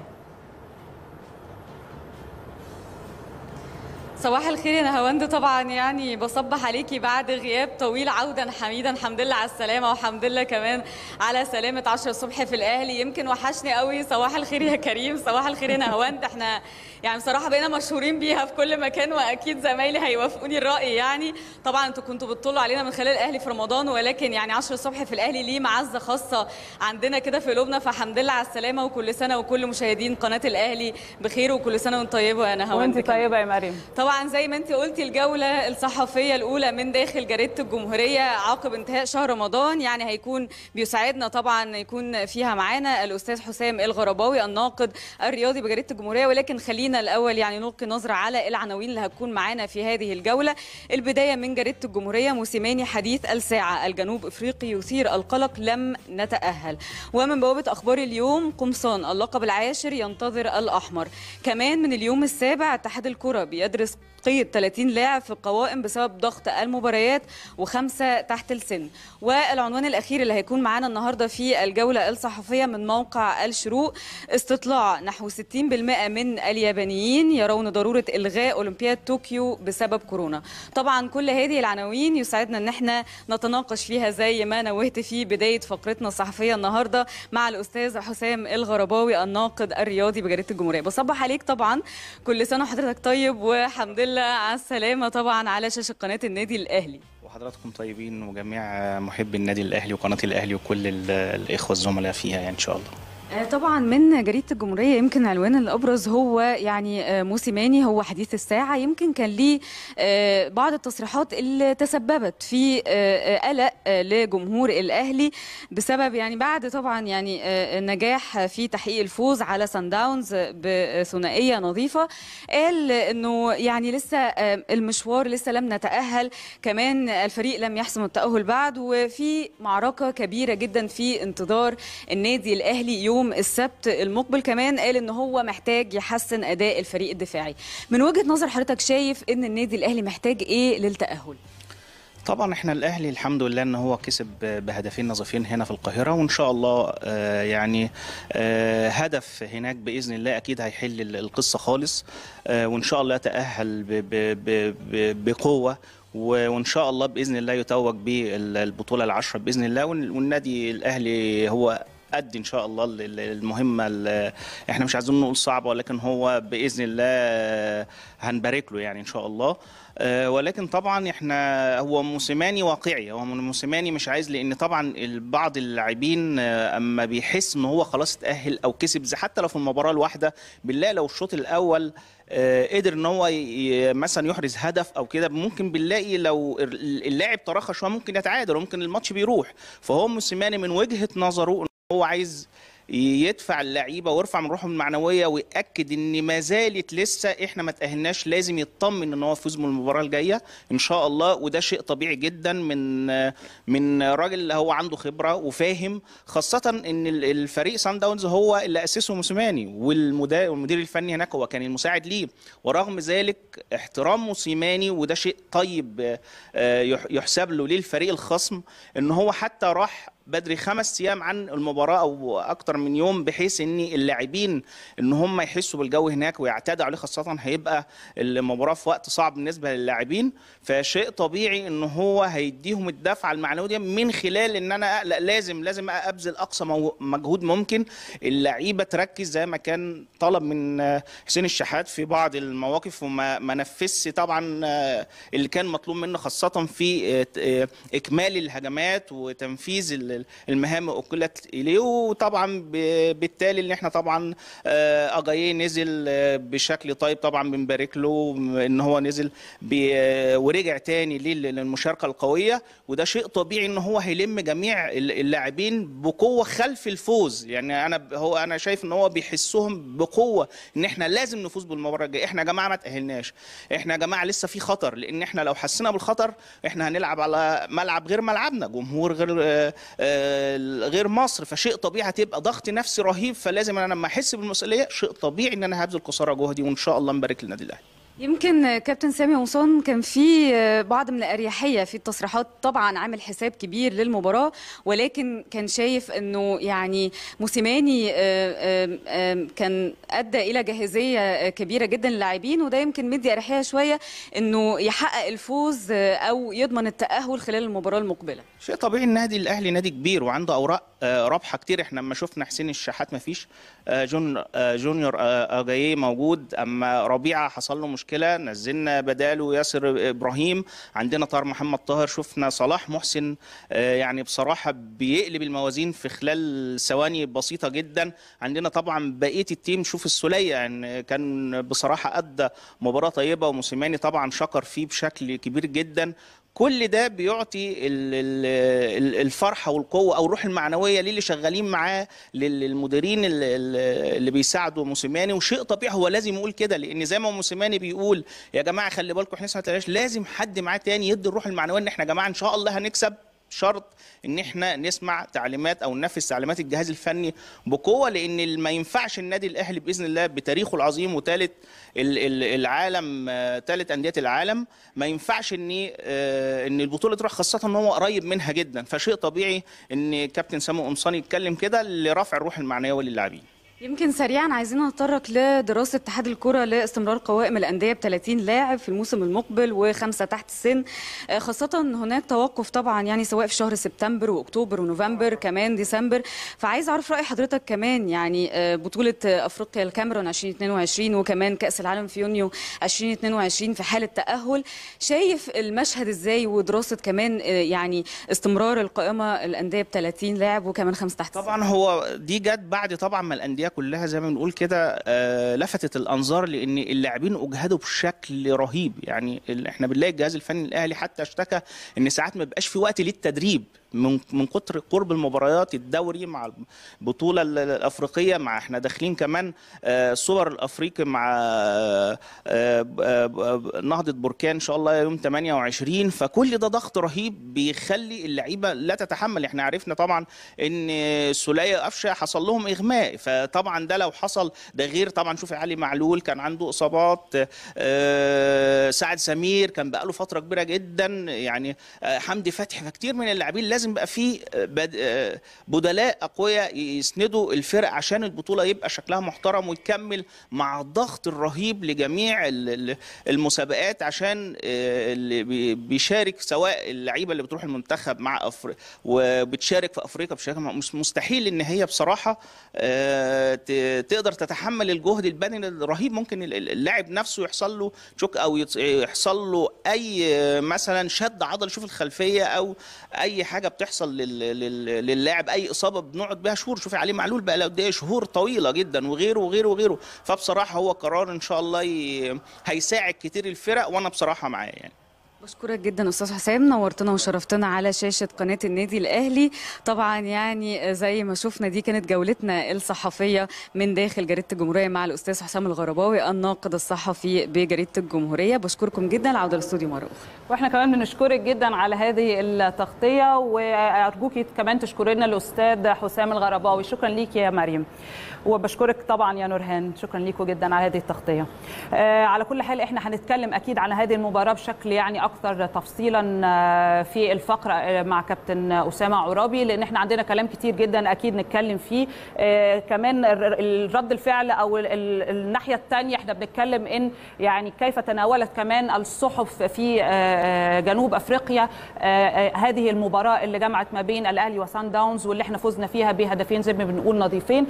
صباح الخير يا نهاوند. طبعا يعني بصبح عليكي بعد غياب طويل عودا حميدا. الحمد لله على السلامه، والحمد لله كمان على سلامه 10 الصبح في الاهلي. يمكن وحشني قوي. صباح الخير يا كريم، صباح الخير يا نهاوند. احنا يعني بصراحه بقينا مشهورين بيها في كل مكان، واكيد زمايلي هيوافقوني الراي. يعني طبعا انتوا كنتوا بتطلوا علينا من خلال الاهلي في رمضان، ولكن يعني 10 الصبح في الاهلي ليه معزه خاصه عندنا كده في قلوبنا. فالحمد لله على السلامه، وكل سنه وكل مشاهدين قناه الاهلي بخير، وكل سنه وانت طيبه يا نهاوند. وانت طيبه يا مريم. طبعا زي ما انت قلتي الجوله الصحفيه الاولى من داخل جريده الجمهوريه عقب انتهاء شهر رمضان، يعني هيكون بيساعدنا طبعا يكون فيها معانا الاستاذ حسام الغرباوي الناقد الرياضي بجريده الجمهوريه. ولكن خلينا الاول يعني نلقي نظره على العناوين اللي هتكون معانا في هذه الجوله. البدايه من جريده الجمهوريه: موسيماني حديث الساعه، الجنوب افريقي يثير القلق، لم نتاهل. ومن بوابه اخبار اليوم: قمصان اللقب العاشر ينتظر الاحمر. كمان من اليوم السابع: اتحاد الكره بيدرس قيد 30 لاعب في القوائم بسبب ضغط المباريات و5 تحت السن. والعنوان الأخير اللي هيكون معانا النهاردة في الجولة الصحفية من موقع الشروق: استطلاع نحو 60% من اليابانيين يرون ضرورة إلغاء أولمبياد طوكيو بسبب كورونا. طبعا كل هذه العناوين يسعدنا ان احنا نتناقش فيها زي ما نوهت في بداية فقرتنا الصحفية النهاردة مع الأستاذ حسام الغرباوي الناقد الرياضي بجريدة الجمهورية. بصبح عليك طبعا، كل سنة وحضرتك طيب، والحمد لله على السلامة طبعا على شاشة قناة النادي الأهلي. وحضراتكم طيبين، وجميع محبي النادي الأهلي وقناة الأهلي وكل الإخوة الزملاء فيها يعني إن شاء الله. طبعا من جريدة الجمهورية يمكن العنوان الأبرز هو يعني موسيماني هو حديث الساعة. يمكن كان ليه بعض التصريحات اللي تسببت في قلق لجمهور الأهلي بسبب يعني بعد طبعا يعني النجاح في تحقيق الفوز على سان داونز بثنائية نظيفة. قال إنه يعني لسه المشوار لسه لم نتأهل، كمان الفريق لم يحسم التأهل بعد، وفي معركة كبيرة جدا في انتظار النادي الأهلي يوم السبت المقبل. كمان قال ان هو محتاج يحسن اداء الفريق الدفاعي. من وجهة نظر حضرتك شايف ان النادي الاهلي محتاج ايه للتأهل؟ طبعا احنا الاهلي الحمد لله ان هو كسب بهدفين نظيفين هنا في القاهره، وان شاء الله يعني هدف هناك باذن الله اكيد هيحل القصه خالص، وان شاء الله يتأهل بقوه، وان شاء الله باذن الله يتوج بالبطوله العشره باذن الله. والنادي الاهلي هو يؤدي ان شاء الله المهمه احنا مش عايزين نقول صعبه، ولكن هو باذن الله هنبارك له يعني ان شاء الله. ولكن طبعا احنا هو موسيماني واقعي، هو موسيماني مش عايز، لان طبعا بعض اللاعبين اما بيحس ان هو خلاص اتاهل او كسب، حتى لو في المباراه الواحده بالله لو الشوط الاول قدر ان هو مثلا يحرز هدف او كده، ممكن بنلاقي لو اللاعب تراخى شويه ممكن يتعادل وممكن الماتش بيروح. فهو موسيماني من وجهه نظره ان هو عايز يدفع اللعيبه ويرفع من روحهم المعنويه ويأكد ان ما زالت لسه احنا ما تأهلناش، لازم يطمن ان هو يفوز بالمباراه الجايه ان شاء الله. وده شيء طبيعي جدا من راجل هو عنده خبره وفاهم، خاصه ان الفريق سان داونز هو اللي اسسه موسيماني، والمدير الفني هناك هو كان المساعد ليه. ورغم ذلك احترام موسيماني، وده شيء طيب يحسب له للفريق الخصم، ان هو حتى راح بدري 5 ايام عن المباراه او اكتر من يوم، بحيث ان اللاعبين ان هم يحسوا بالجو هناك ويعتادوا عليه، خاصه هيبقى المباراه في وقت صعب بالنسبه للاعبين. فشيء طبيعي ان هو هيديهم الدفعه المعنويه من خلال ان انا لازم ابذل اقصى مجهود ممكن. اللعيبه تركز زي ما كان طلب من حسين الشحات في بعض المواقف، وما نفذش طبعا اللي كان مطلوب منه، خاصه في اكمال الهجمات وتنفيذ المهام أكلت إليه. وطبعا بالتالي اللي احنا طبعا أجاييه نزل بشكل طيب، طبعا بنبارك له ان هو نزل ورجع تاني للمشاركة القوية. وده شيء طبيعي ان هو هيلم جميع اللاعبين بقوة خلف الفوز. يعني انا شايف ان هو بيحسهم بقوة ان احنا لازم نفوز بالمباراة الجاية. احنا يا جماعة ما تأهلناش، احنا يا جماعة لسه في خطر، لان احنا لو حسينا بالخطر احنا هنلعب على ملعب غير ملعبنا، جمهور غير مصر، فشيء طبيعي هتبقى ضغط نفسي رهيب. فلازم انا لما احس بالمسؤوليه شيء طبيعي ان انا هبذل قصارى جهدي، وان شاء الله نبارك للنادي الاهلي. يمكن كابتن سامي قمصان كان في بعض من الأريحية في التصريحات، طبعا عامل حساب كبير للمباراة، ولكن كان شايف انه يعني موسيماني كان ادى الى جاهزية كبيرة جدا للاعبين، وده يمكن مدي أريحية شوية انه يحقق الفوز او يضمن التأهل خلال المباراة المقبلة. شيء طبيعي، النادي الاهلي نادي كبير وعنده اوراق رابحه كتير. احنا لما شفنا حسين الشحات ما فيش، جونيور أجاييه موجود، اما ربيعه حصل له مشكله نزلنا بداله ياسر ابراهيم، عندنا طاهر محمد طاهر، شفنا صلاح محسن يعني بصراحه بيقلب الموازين في خلال ثواني بسيطه جدا. عندنا طبعا بقيه التيم، شوف السوليه يعني كان بصراحه ادى مباراه طيبه، وموسيماني طبعا شكر فيه بشكل كبير جدا. كل ده بيعطي الفرحه والقوه او الروح المعنويه للي شغالين معاه، للمديرين اللي بيساعدوا موسيماني. وشيء طبيعي هو لازم يقول كده، لان زي ما موسيماني بيقول يا جماعه خلي بالكم احنا لسه ما تلاقيش، لازم حد معاه تاني يدي الروح المعنويه ان احنا يا جماعه ان شاء الله هنكسب، شرط ان احنا نسمع تعليمات او ننفذ تعليمات الجهاز الفني بقوه. لان ما ينفعش النادي الاهلي باذن الله بتاريخه العظيم وثالث العالم، ثالث انديه العالم، ما ينفعش ان البطوله تروح، خاصه ان هو قريب منها جدا. فشيء طبيعي ان كابتن سامي قمصان يتكلم كده لرفع الروح المعنويه للاعبين. يمكن سريعا عايزين نتطرق لدراسه اتحاد الكره لاستمرار قوائم الانديه ب 30 لاعب في الموسم المقبل و5 تحت السن، خاصه هناك توقف طبعا يعني سواء في شهر سبتمبر واكتوبر ونوفمبر كمان ديسمبر. فعايز اعرف راي حضرتك كمان، يعني بطوله افريقيا الكاميرون 2022 وكمان كاس العالم في يونيو 2022 في حاله تاهل، شايف المشهد ازاي؟ ودراسه كمان يعني استمرار القائمه الانديه ب 30 لاعب وكمان 5 تحت السن. طبعا هو دي جت بعد طبعا ما الانديه كلها زي ما بنقول كده لفتت الانظار، لان اللاعبين اجهدوا بشكل رهيب. يعني احنا بنلاقي الجهاز الفني الاهلي حتى اشتكى ان ساعات ما بيبقاش في وقت للتدريب من كتر قرب المباريات، الدوري مع البطوله الافريقيه، مع احنا داخلين كمان السوبر الافريقي مع نهضه بركان ان شاء الله يوم 28. فكل ده ضغط رهيب بيخلي اللعيبه لا تتحمل. احنا عرفنا طبعا ان سوليه قفشه حصل لهم اغماء، فطبعا ده لو حصل ده غير طبعا شوف علي معلول كان عنده اصابات، سعد سمير كان بقاله فتره كبيره جدا، يعني حمدي فتحي، فكتير من اللاعبين لازم يبقى في بدلاء اقوياء يسندوا الفرق عشان البطوله يبقى شكلها محترم ويكمل مع الضغط الرهيب لجميع المسابقات، عشان اللي بيشارك سواء اللعيبه اللي بتروح المنتخب مع وبتشارك في افريقيا بشكل مستحيل ان هي بصراحه تقدر تتحمل الجهد البدني الرهيب. ممكن اللاعب نفسه يحصل له شوك او يحصل له اي مثلا شد عضلي، شوف الخلفيه او اي حاجه بتحصل للاعب، اي اصابه بنقعد بها شهور. شوفي علي معلول بقى له قد ايه، شهور طويله جدا، وغيره وغيره وغيره. فبصراحه هو قرار ان شاء الله هيساعد كتير الفرق، وانا بصراحه معاه يعني. بشكرك جدا استاذ حسام، نورتنا وشرفتنا على شاشه قناه النادي الاهلي. طبعا يعني زي ما شفنا دي كانت جولتنا الصحفيه من داخل جريده الجمهوريه مع الاستاذ حسام الغرباوي الناقد الصحفي بجريده الجمهوريه. بشكركم جدا. العوده للاستوديو مره اخرى. واحنا كمان بنشكرك جدا على هذه التغطيه، وارجوكي كمان تشكري لنا الاستاذ حسام الغرباوي. شكرا ليك يا مريم، وبشكرك طبعا يا نورهان، شكرا ليكم جدا على هذه التغطيه. على كل حال احنا هنتكلم اكيد عن هذه المباراه بشكل يعني اكثر تفصيلا في الفقره مع كابتن اسامه عرابي، لان احنا عندنا كلام كتير جدا اكيد نتكلم فيه. كمان رد الفعل او الناحيه الثانيه احنا بنتكلم ان يعني كيف تناولت كمان الصحف في جنوب افريقيا هذه المباراه اللي جمعت ما بين الاهلي وسان داونز، واللي احنا فزنا فيها بهدفين زي ما بنقول نظيفين.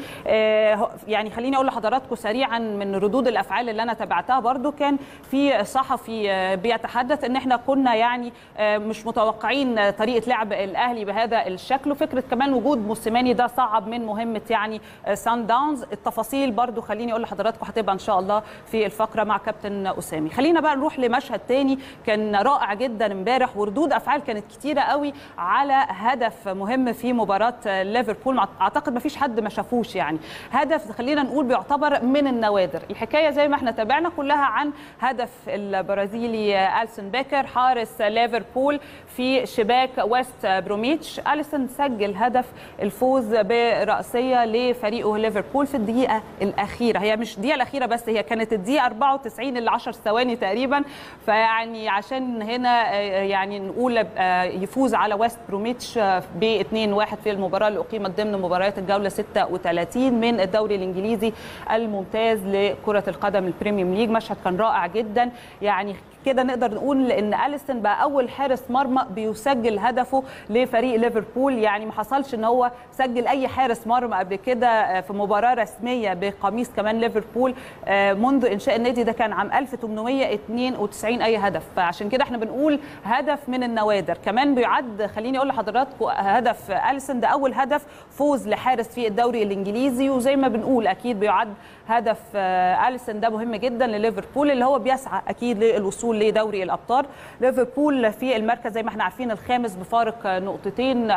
يعني خليني اقول لحضراتكم سريعا من ردود الافعال اللي انا تابعتها. برضو كان في صحفي بيتحدث ان احنا كنا يعني مش متوقعين طريقه لعب الاهلي بهذا الشكل، وفكره كمان وجود موسيماني ده صعب من مهمه يعني سان داونز. التفاصيل برضو خليني اقول لحضراتكم هتبقى ان شاء الله في الفقره مع كابتن اسامي. خلينا بقى نروح لمشهد تاني كان رائع جدا امبارح، وردود افعال كانت كتيره قوي على هدف مهم في مباراه ليفربول. اعتقد ما فيش حد ما شافوش، يعني هدف خلينا نقول بيعتبر من النوادر. الحكايه زي ما احنا تابعنا كلها عن هدف البرازيلي أليسون بيكر حارس ليفربول في شباك ويست بروميتش. أليسون سجل هدف الفوز برأسية لفريقه ليفربول في الدقيقة الأخيرة. هي مش الدقيقة الأخيرة بس، هي كانت الدقيقة 94 ل 10 ثواني تقريبا. فيعني عشان هنا يعني نقول يفوز على ويست بروميتش ب 2-1 في المباراة اللي أقيمت ضمن مباريات الجولة 36 من الدوري الإنجليزي الممتاز لكرة القدم البريميوم ليج. مشهد كان رائع جدا، يعني كده نقدر نقول ان أليسون بقى اول حارس مرمى بيسجل هدفه لفريق ليفربول. يعني ما حصلش ان هو سجل اي حارس مرمى قبل كده في مباراه رسميه بقميص كمان ليفربول منذ انشاء النادي ده كان عام 1892 اي هدف. فعشان كده احنا بنقول هدف من النوادر. كمان بيعد خليني اقول لحضراتكم هدف أليسون ده اول هدف فوز لحارس في الدوري الانجليزي، وزي ما بنقول اكيد بيعد هدف أليسون ده مهم جدا لليفربول اللي هو بيسعى اكيد للوصول لدوري الابطال. ليفربول في المركز زي ما احنا عارفين الخامس بفارق نقطتين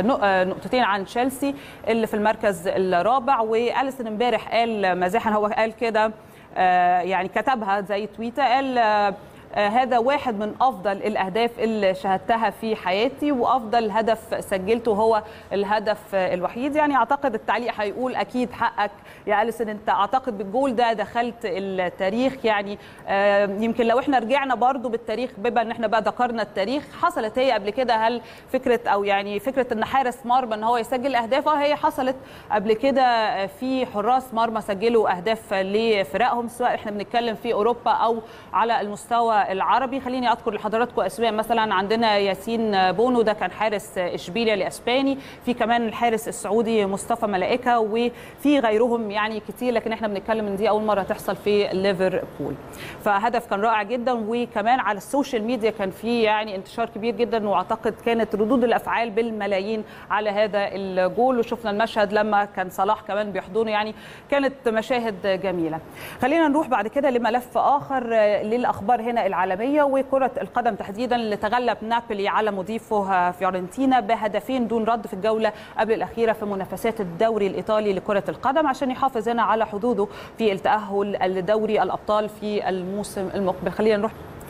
عن تشيلسي اللي في المركز الرابع. وأليسون امبارح قال مزاحا، هو قال كده يعني كتبها زي تويته، قال هذا واحد من أفضل الأهداف اللي شاهدتها في حياتي، وأفضل هدف سجلته هو الهدف الوحيد. يعني أعتقد التعليق هيقول أكيد حقك يا أليسون، أنت أعتقد بالجول ده دخلت التاريخ. يعني يمكن لو احنا رجعنا برضو بالتاريخ، بما ان احنا بقى ذكرنا التاريخ، حصلت هي قبل كده هل فكرة أو يعني فكرة أن حارس مرمى أن هو يسجل أهداف، هي حصلت قبل كده في حراس مرمى سجلوا أهداف لفرقهم، سواء احنا بنتكلم في أوروبا أو على المستوى العربي. خليني اذكر لحضراتكم اسماء، مثلا عندنا ياسين بونو ده كان حارس اشبيليا الاسباني، في كمان الحارس السعودي مصطفى ملائكه، وفي غيرهم يعني كتير، لكن احنا بنتكلم ان دي اول مره تحصل في ليفربول. فهدف كان رائع جدا، وكمان على السوشيال ميديا كان في يعني انتشار كبير جدا، واعتقد كانت ردود الافعال بالملايين على هذا الجول. وشفنا المشهد لما كان صلاح كمان بيحضنه، يعني كانت مشاهد جميله. خلينا نروح بعد كده لملف اخر للاخبار هنا العالميه وكره القدم تحديدا، اللي تغلب نابولي على مضيفه فيورنتينا بهدفين دون رد في الجوله قبل الاخيره في منافسات الدوري الايطالي لكره القدم، عشان يحافظ هنا على حظوظه في التاهل لدوري الابطال في الموسم المقبل. خلينا نروح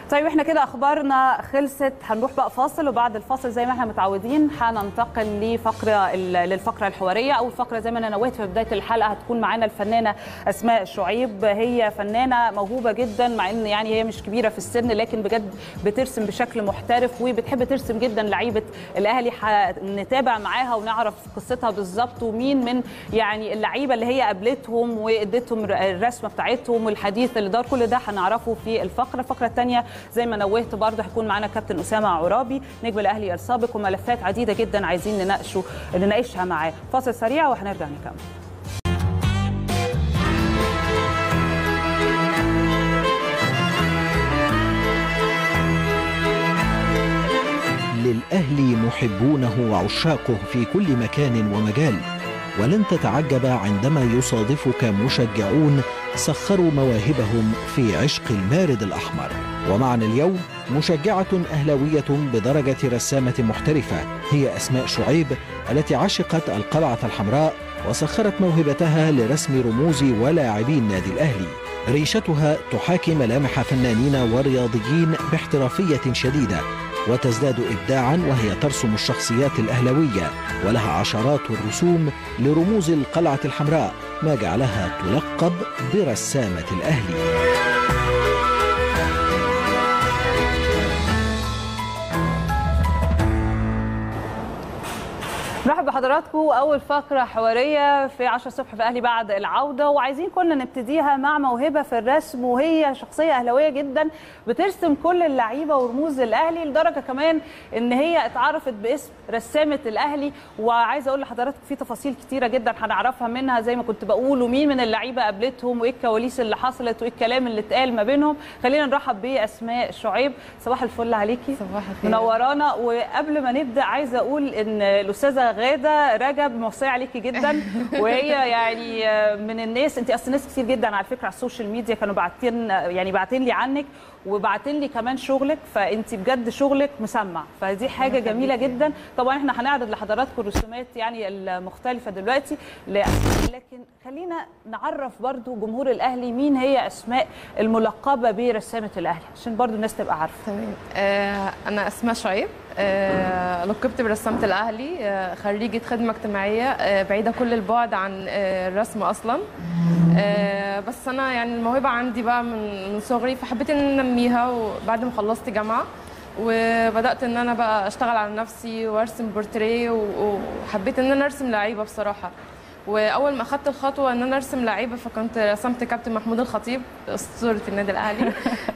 طيب احنا كده اخبارنا خلصت، هنروح بقى فاصل، وبعد الفاصل زي ما احنا متعودين هننتقل للفقره الحواريه او الفقره زي ما انا نويت في بدايه الحلقه. هتكون معانا الفنانه اسماء شعيب. هي فنانه موهوبه جدا، مع ان يعني هي مش كبيره في السن، لكن بجد بترسم بشكل محترف وبتحب ترسم جدا لعيبه الاهلي. هنتابع معاها ونعرف قصتها بالظبط، ومين من يعني اللعيبه اللي هي قابلتهم واديتهم الرسمه بتاعتهم والحديث اللي دار. كل ده هنعرفه في الفقره الثانيه. زي ما نوهت برضه هيكون معانا كابتن اسامه عرابي نجم الاهلي السابق، وملفات عديده جدا عايزين نناقشها معاه. فاصل سريع وهنرجع نكمل. للأهلي محبونه وعشاقه في كل مكان ومجال، ولن تتعجب عندما يصادفك مشجعون سخروا مواهبهم في عشق المارد الأحمر. ومعنا اليوم مشجعة أهلاوية بدرجة رسامة محترفة، هي أسماء شعيب التي عشقت القلعة الحمراء وسخرت موهبتها لرسم رموز ولاعبي النادي الأهلي. ريشتها تحاكي ملامح فنانين ورياضيين باحترافية شديدة، وتزداد إبداعا وهي ترسم الشخصيات الأهلاوية، ولها عشرات الرسوم لرموز القلعة الحمراء، ما جعلها تلقب برسامة الأهلي. مرحبا بحضراتكم. اول فقره حواريه في 10 الصبح في اهلي بعد العوده، وعايزين كنا نبتديها مع موهبه في الرسم، وهي شخصيه اهلاويه جدا بترسم كل اللعيبه ورموز الاهلي، لدرجه كمان ان هي اتعرفت باسم رسامه الاهلي. وعايزه اقول لحضراتكم في تفاصيل كتيره جدا هنعرفها منها زي ما كنت بقول، ومين من اللعيبه قابلتهم، وايه الكواليس اللي حصلت، وايه الكلام اللي اتقال ما بينهم. خلينا نرحب باسماء شعيب. صباح الفل عليكي، صباح الخير، منورانا. وقبل ما نبدا عايزه اقول ان الاستاذه غادة رجب موصيه عليكي جدا، وهي يعني من الناس، انت اصلا ناس كتير جدا على فكره على السوشيال ميديا كانوا باعتين لي عنك، وبعتين لي كمان شغلك، فانت بجد شغلك مسمع، فدي حاجه جميله جدا. طبعا احنا هنعرض لحضراتكم الرسومات يعني المختلفه دلوقتي، لكن خلينا نعرف برضو جمهور الاهلي مين هي اسماء الملقبه برسامه الاهلي، عشان برضو الناس تبقى عارفه. تمام. انا اسماء شعيب، لقبت برسامه الاهلي، خريجه خدمه اجتماعيه، بعيده كل البعد عن الرسم اصلا. بس انا يعني الموهبه عندي بقى من صغري، فحبيت ان انميها. وبعد ما خلصت جامعه وبدات ان انا بقى اشتغل على نفسي وارسم بورتريه، وحبيت ان انا ارسم لعيبه بصراحه. واول ما اخدت الخطوه ان انا ارسم لعيبه، فكنت رسمت كابتن محمود الخطيب اسطوره النادي الاهلي.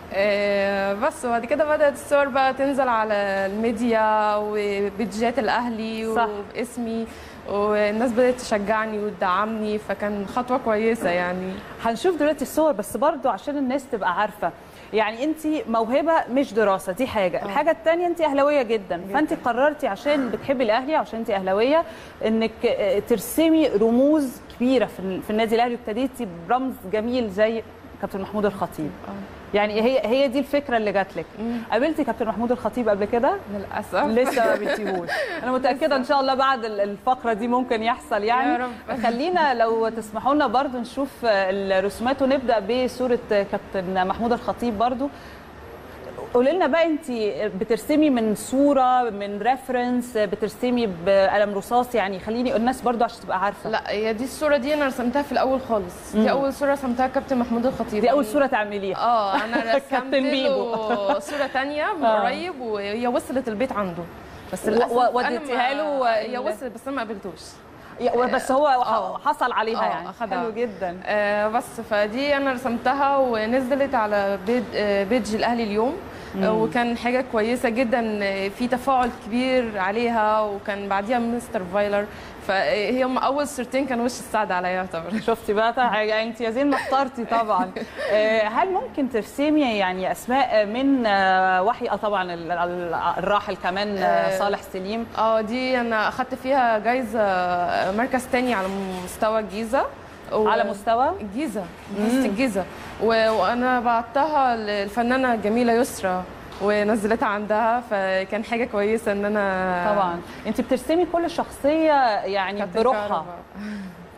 بس وبعد كده بدات الصور بقى تنزل على الميديا وبيدجات الاهلي وباسمي، والناس بدات تشجعني وتدعمني، فكان خطوه كويسه يعني. هنشوف دلوقتي الصور، بس برضو عشان الناس تبقى عارفه، يعني انت موهبه مش دراسه، دي حاجه. الحاجه الثانيه انت اهلاويه جدا، فانت قررتي عشان بتحبي الاهلي، عشان انت اهلاويه، انك ترسمي رموز كبيره في النادي الاهلي، وابتديتي برمز جميل زي كابتن محمود الخطيب. يعني هي دي الفكره اللي جات لك. قابلتي كابتن محمود الخطيب قبل كده؟ للاسف لسه ما قابلتيهوش. انا متاكده ان شاء الله بعد الفقره دي ممكن يحصل يعني. يا رب. خلينا لو تسمحوا لنا برضو نشوف الرسومات، ونبدا بصوره كابتن محمود الخطيب برضو. قولي لنا بقى، انت بترسمي من صوره، من ريفرنس، بترسمي بقلم رصاص؟ يعني خليني الناس برضو عشان تبقى عارفه. لا، هي دي الصوره دي انا رسمتها في الاول خالص. دي اول صوره رسمتها كابتن محمود الخطيب. دي اول صوره تعمليها؟ انا رسمت له صوره ثانيه من قريب، وهي وصلت البيت عنده، بس للاسف وديتيها له. هي وصلت بس انا ما قابلتوش، بس هو حصل عليها يعني. أخدها. حلو جدا. بس فدي انا رسمتها ونزلت على بيج الاهلي اليوم. وكان حاجه كويسه جدا، في تفاعل كبير عليها، وكان بعديها مستر فايلر، فهي اول صورتين كانوا وش السعد عليا يعتبر. شفتي بقى حاجه، انت يا زين ما اخترتي طبعا. هل ممكن ترسمي يعني اسماء من وحي طبعا الراحل كمان صالح سليم؟ دي انا اخدت فيها جايزه مركز تاني على مستوى الجيزه. على مستوى الجيزه، مدرسه الجيزه، وانا بعتها للفنانه جميله يسرى ونزلتها عندها، فكان حاجه كويسه ان انا. طبعا انت بترسمي كل شخصيه يعني بروحها.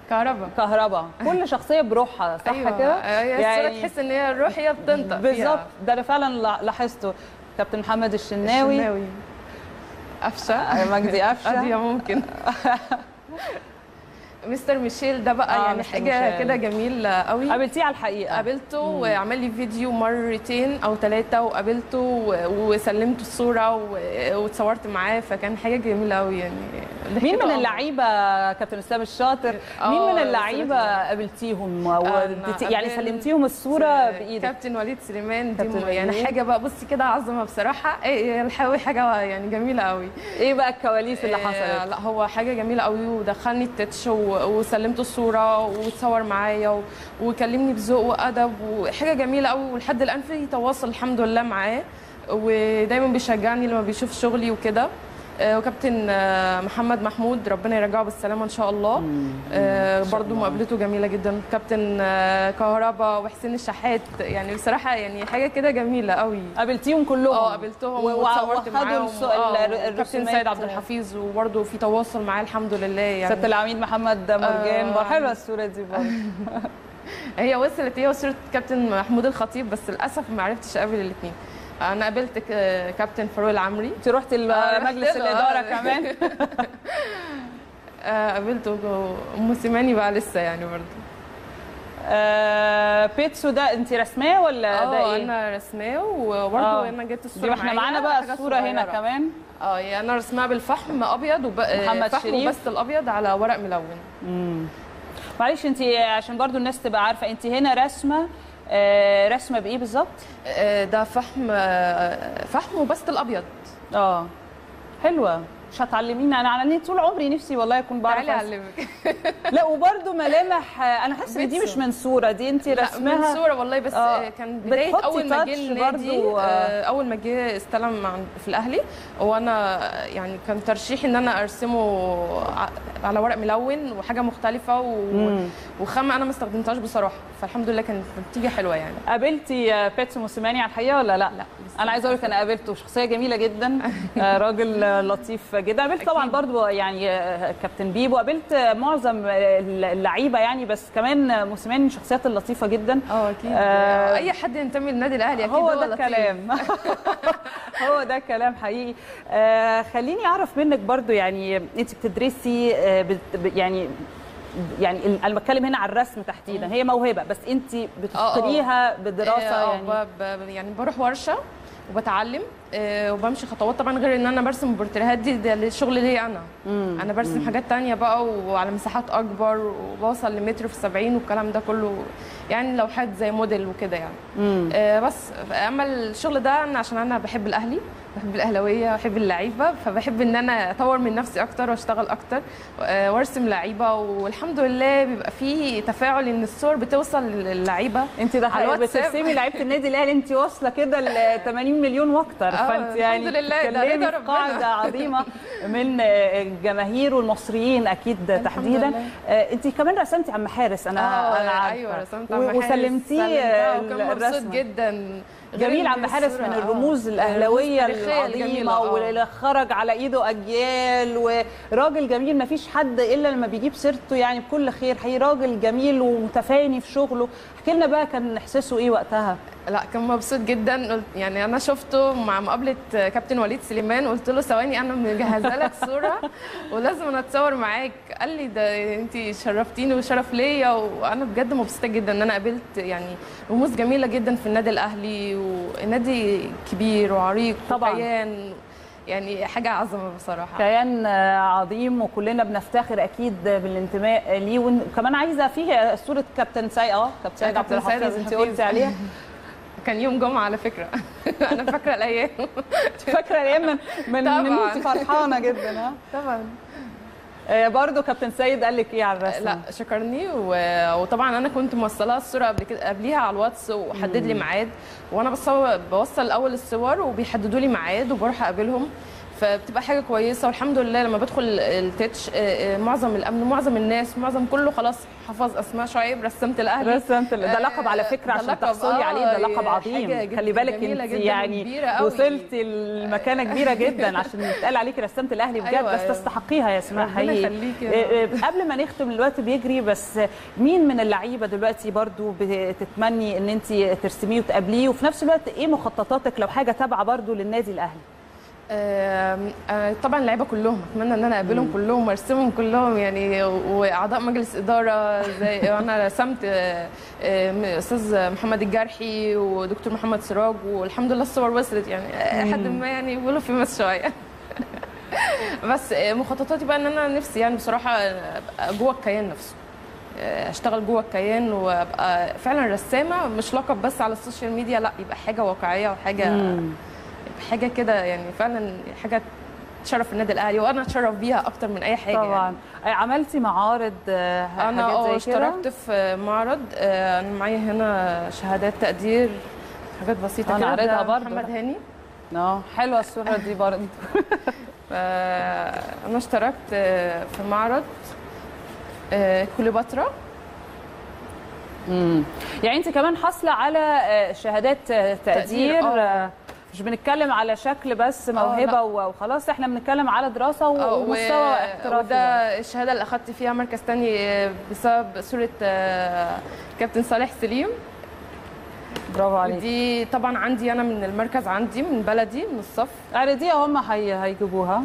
كهربا. كل شخصيه بروحها، صح؟ أيوة. كده هي الصوره تحس ان هي الروح هي بتنطق بالظبط. ده انا فعلا لاحظته. كابتن محمد الشناوي، قفشه، مجدي قفشه، قضيه ممكن مستر ميشيل ده بقى يعني حاجه كده جميل قوي. قابلتيه على الحقيقه؟ قابلته وعمل لي فيديو مرتين او 3 وقابلته وسلمته الصوره واتصورت معاه، فكان حاجه جميله قوي يعني. مين من اللعيبه كابتن اسلام الشاطر، مين من اللعيبه قابلتيهم يعني سلمتيهم الصوره بايدك؟ كابتن وليد سليمان دي يعني حاجه بقى بصي كده عظمه بصراحه. الحاوي حاجه يعني جميله قوي. ايه بقى الكواليس اللي حصلت؟ لا هو حاجه جميله قوي، ودخلني التتش وسلمته الصوره وتصور معايا وكلمني بذوق وادب وحاجه جميله قوي، ولحد الان في تواصل الحمد لله معاه، ودايما بيشجعني لما بيشوف شغلي وكده. وكابتن محمد محمود ربنا يرجعه بالسلامه ان شاء الله. برضو مقابلته جميله جدا. كابتن كهربا وحسين الشحات، يعني بصراحه يعني حاجه كده جميله قوي. قابلتيهم كلهم؟ قابلتهم وتصورت معاهم. كابتن سيد عبد الحفيظ وبرضو في تواصل معاه الحمد لله يعني. سياده العميد محمد مرجان، حلوه الصوره دي برضه. هي وصوره كابتن محمود الخطيب، بس للاسف ما عرفتش اقابل الاثنين. انا قابلت كابتن فاروق العمري. انت رحتي مجلس الاداره كمان؟ قابلته. موسيماني بقى لسه يعني برضه. بيتسو ده انت رسماه ولا ده ايه؟ انا رسماه، وبرضه انا جبت الصوره احنا معانا بقى الصوره هنا كمان. يعني انا رسمها بالفحم ابيض محمد فحم شريف وبس الابيض على ورق ملون. معلش انت عشان برضو الناس تبقى عارفه، انت هنا رسمه بايه بالظبط؟ ده فحم وبس الابيض. حلوه. مش هتعلميني؟ انا طول عمري نفسي والله اكون بعرف. تعالي اعلمك. لا وبرده ملامح، انا حاسه ان دي مش من صوره، دي انت رسمها. من صوره والله، بس كان بدايه اول ما جه النادي، اول ما جه استلم في الاهلي، وانا يعني كان ترشيحي ان انا ارسمه على ورق ملون وحاجه مختلفه وخامه انا ما استخدمتهاش بصراحه، فالحمد لله كانت نتيجه حلوه يعني. قابلتي بيتسو موسيماني على الحقيقه ولا لا؟ لا انا عايزه اقول لك انا قابلته، شخصيه جميله جدا، راجل لطيف جدا. قابلت طبعا برضو يعني كابتن بيبو، قابلت معظم اللعيبه يعني، بس كمان موسيماني من الشخصيات اللطيفه جدا. اكيد. اي حد ينتمي للنادي الاهلي اكيد هو ده الكلام. هو ده الكلام حقيقي. خليني اعرف منك برضو، يعني انت بتدرسي يعني انا بتكلم هنا على الرسم تحديدا، هي موهبه بس انت بتتقنيها بدراسه يعني بروح ورشه وبتعلم وبمشي خطوات طبعا، غير ان انا برسم بورتريهات دي ده الشغل ليا انا برسم حاجات تانية بقى وعلى مساحات اكبر وبوصل لمتر في 70 والكلام ده كله، يعني لوحات زي موديل وكده يعني. بس اما الشغل ده أنا عشان انا بحب الاهلي، بحب الاهلاويه، بحب اللعيبه، فبحب ان انا اطور من نفسي اكتر واشتغل اكتر وارسم لعيبه، والحمد لله بيبقى فيه تفاعل ان الصور بتوصل للعيبه. انت ده بترسمي لعيبه النادي الاهلي، انت واصله كده ل 80 مليون واكتر، فانت يعني الحمد لله بتتكلمي في قاعده عظيمه من الجماهير والمصريين اكيد تحديدا. انت كمان رسمتي عم حارس، انا عارفه. ايوه رسمت عم حارس وسلمتيه وكان مبسوط جدا. جميل. عم حارس من الرموز الاهلاويه العظيمه واللي خرج على ايده اجيال، وراجل جميل ما فيش حد الا لما بيجيب سيرته يعني بكل خير. حقيقي راجل جميل ومتفاني في شغله. احكي لنا بقى كان احساسه ايه وقتها؟ لا كان مبسوط جدا، يعني انا شفته مع مقابله كابتن وليد سليمان، قلت له ثواني انا مجهزه لك صوره ولازم انا اتصور معاك. قال لي ده انت شرفتيني وشرف ليا، وانا بجد مبسوطه جدا ان انا قابلت يعني رموز جميله جدا في النادي الاهلي، ونادي كبير وعريق طبعا، وكيان يعني حاجه عظمه بصراحه، كيان عظيم وكلنا بنفتخر اكيد بالانتماء ليه. وكمان عايزه فيه صوره كابتن سيد عبد الحفيظ انت قلتي عليها. كان يوم جمعه على فكره. انا فاكره الايام. فاكره الايام من انت فرحانه جدا. طبعا. برضه كابتن سيد قال لك ايه على الرسم؟ لا شكرني، وطبعا انا كنت موصلها الصوره قبل كده قبليها على الواتس، وحدد لي ميعاد، وانا بوصل الاول الصور وبيحددوا لي ميعاد وبروح اقابلهم. فبتبقى حاجه كويسه. والحمد لله لما بدخل التتش معظم الامن، معظم الناس، معظم كله خلاص حفظ اسماء شعيب رسامه الاهلي. ده لقب على فكره عشان تحصلي عليه، ده لقب عظيم. خلي بالك انت يعني وصلتي لمكانه كبيره جدا عشان يتقال عليكي رسامه الاهلي بجد. بس تستحقيها يا اسماء حقيقي. قبل ما نختم الوقت بيجري، بس مين من اللعيبه دلوقتي برضو بتتمني ان انت ترسميه وتقابليه، وفي نفس الوقت ايه مخططاتك لو حاجه تابعه برضو للنادي الاهلي؟ طبعا اللعيبه كلهم اتمنى ان انا اقابلهم كلهم وارسمهم كلهم يعني، واعضاء مجلس اداره زي انا رسمت استاذ محمد الجرحي ودكتور محمد سراج، والحمد لله الصور وصلت يعني لحد ما يعني بيقولوا في مس شويه. بس مخططاتي بقى ان انا نفسي يعني بصراحه ابقى جوه الكيان نفسه، اشتغل جوه الكيان وابقى فعلا رسامه، مش لقب بس على السوشيال ميديا، لا يبقى حاجه واقعيه وحاجه كده يعني فعلا حاجه تشرف النادي الاهلي، وانا اتشرف بيها اكتر من اي حاجه. طبعا يعني. عملتي معارض انا اشتركت في معرض، انا معايا هنا شهادات تقدير، حاجات بسيطه كده. انا برضه محمد هاني. حلوه الصوره دي برضه. انا اشتركت في معرض كليوباترا. يعني انت كمان حاصله على شهادات تقدير. مش بنتكلم على شكل بس موهبه وخلاص، احنا بنتكلم على دراسه ومستوى احترافي. وده الشهاده اللي اخذت فيها مركز ثاني بسبب صوره كابتن صالح سليم. برافو عليك. دي طبعا عندي انا من المركز، عندي من بلدي من الصف. دي هم هيجيبوها.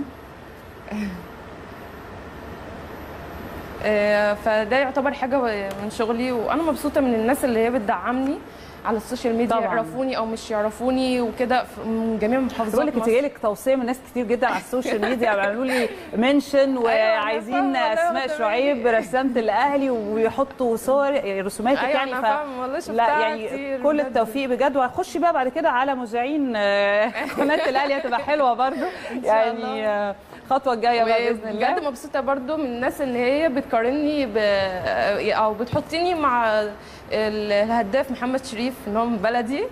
فده يعتبر حاجه من شغلي، وانا مبسوطه من الناس اللي هي بتدعمني على السوشيال ميديا طبعا. يعرفوني او مش يعرفوني وكده من جميع محافظات مصر. بقول لك جايلك توصيه من ناس كتير جدا على السوشيال ميديا بيعملوا لي منشن وعايزين اسماء شعيب رسامه الاهلي ويحطوا صور رسوماتك. يعني لا يعني كل التوفيق بجد. وهخش بقى بعد كده على مذيعين قناه الاهلي، هتبقى حلوه برده يعني. الخطوه الجايه بقى باذن الله. بجد مبسوطه برده من الناس اللي هي بتقارني او بتحطيني مع الهداف محمد شريف ان هو من بلدي.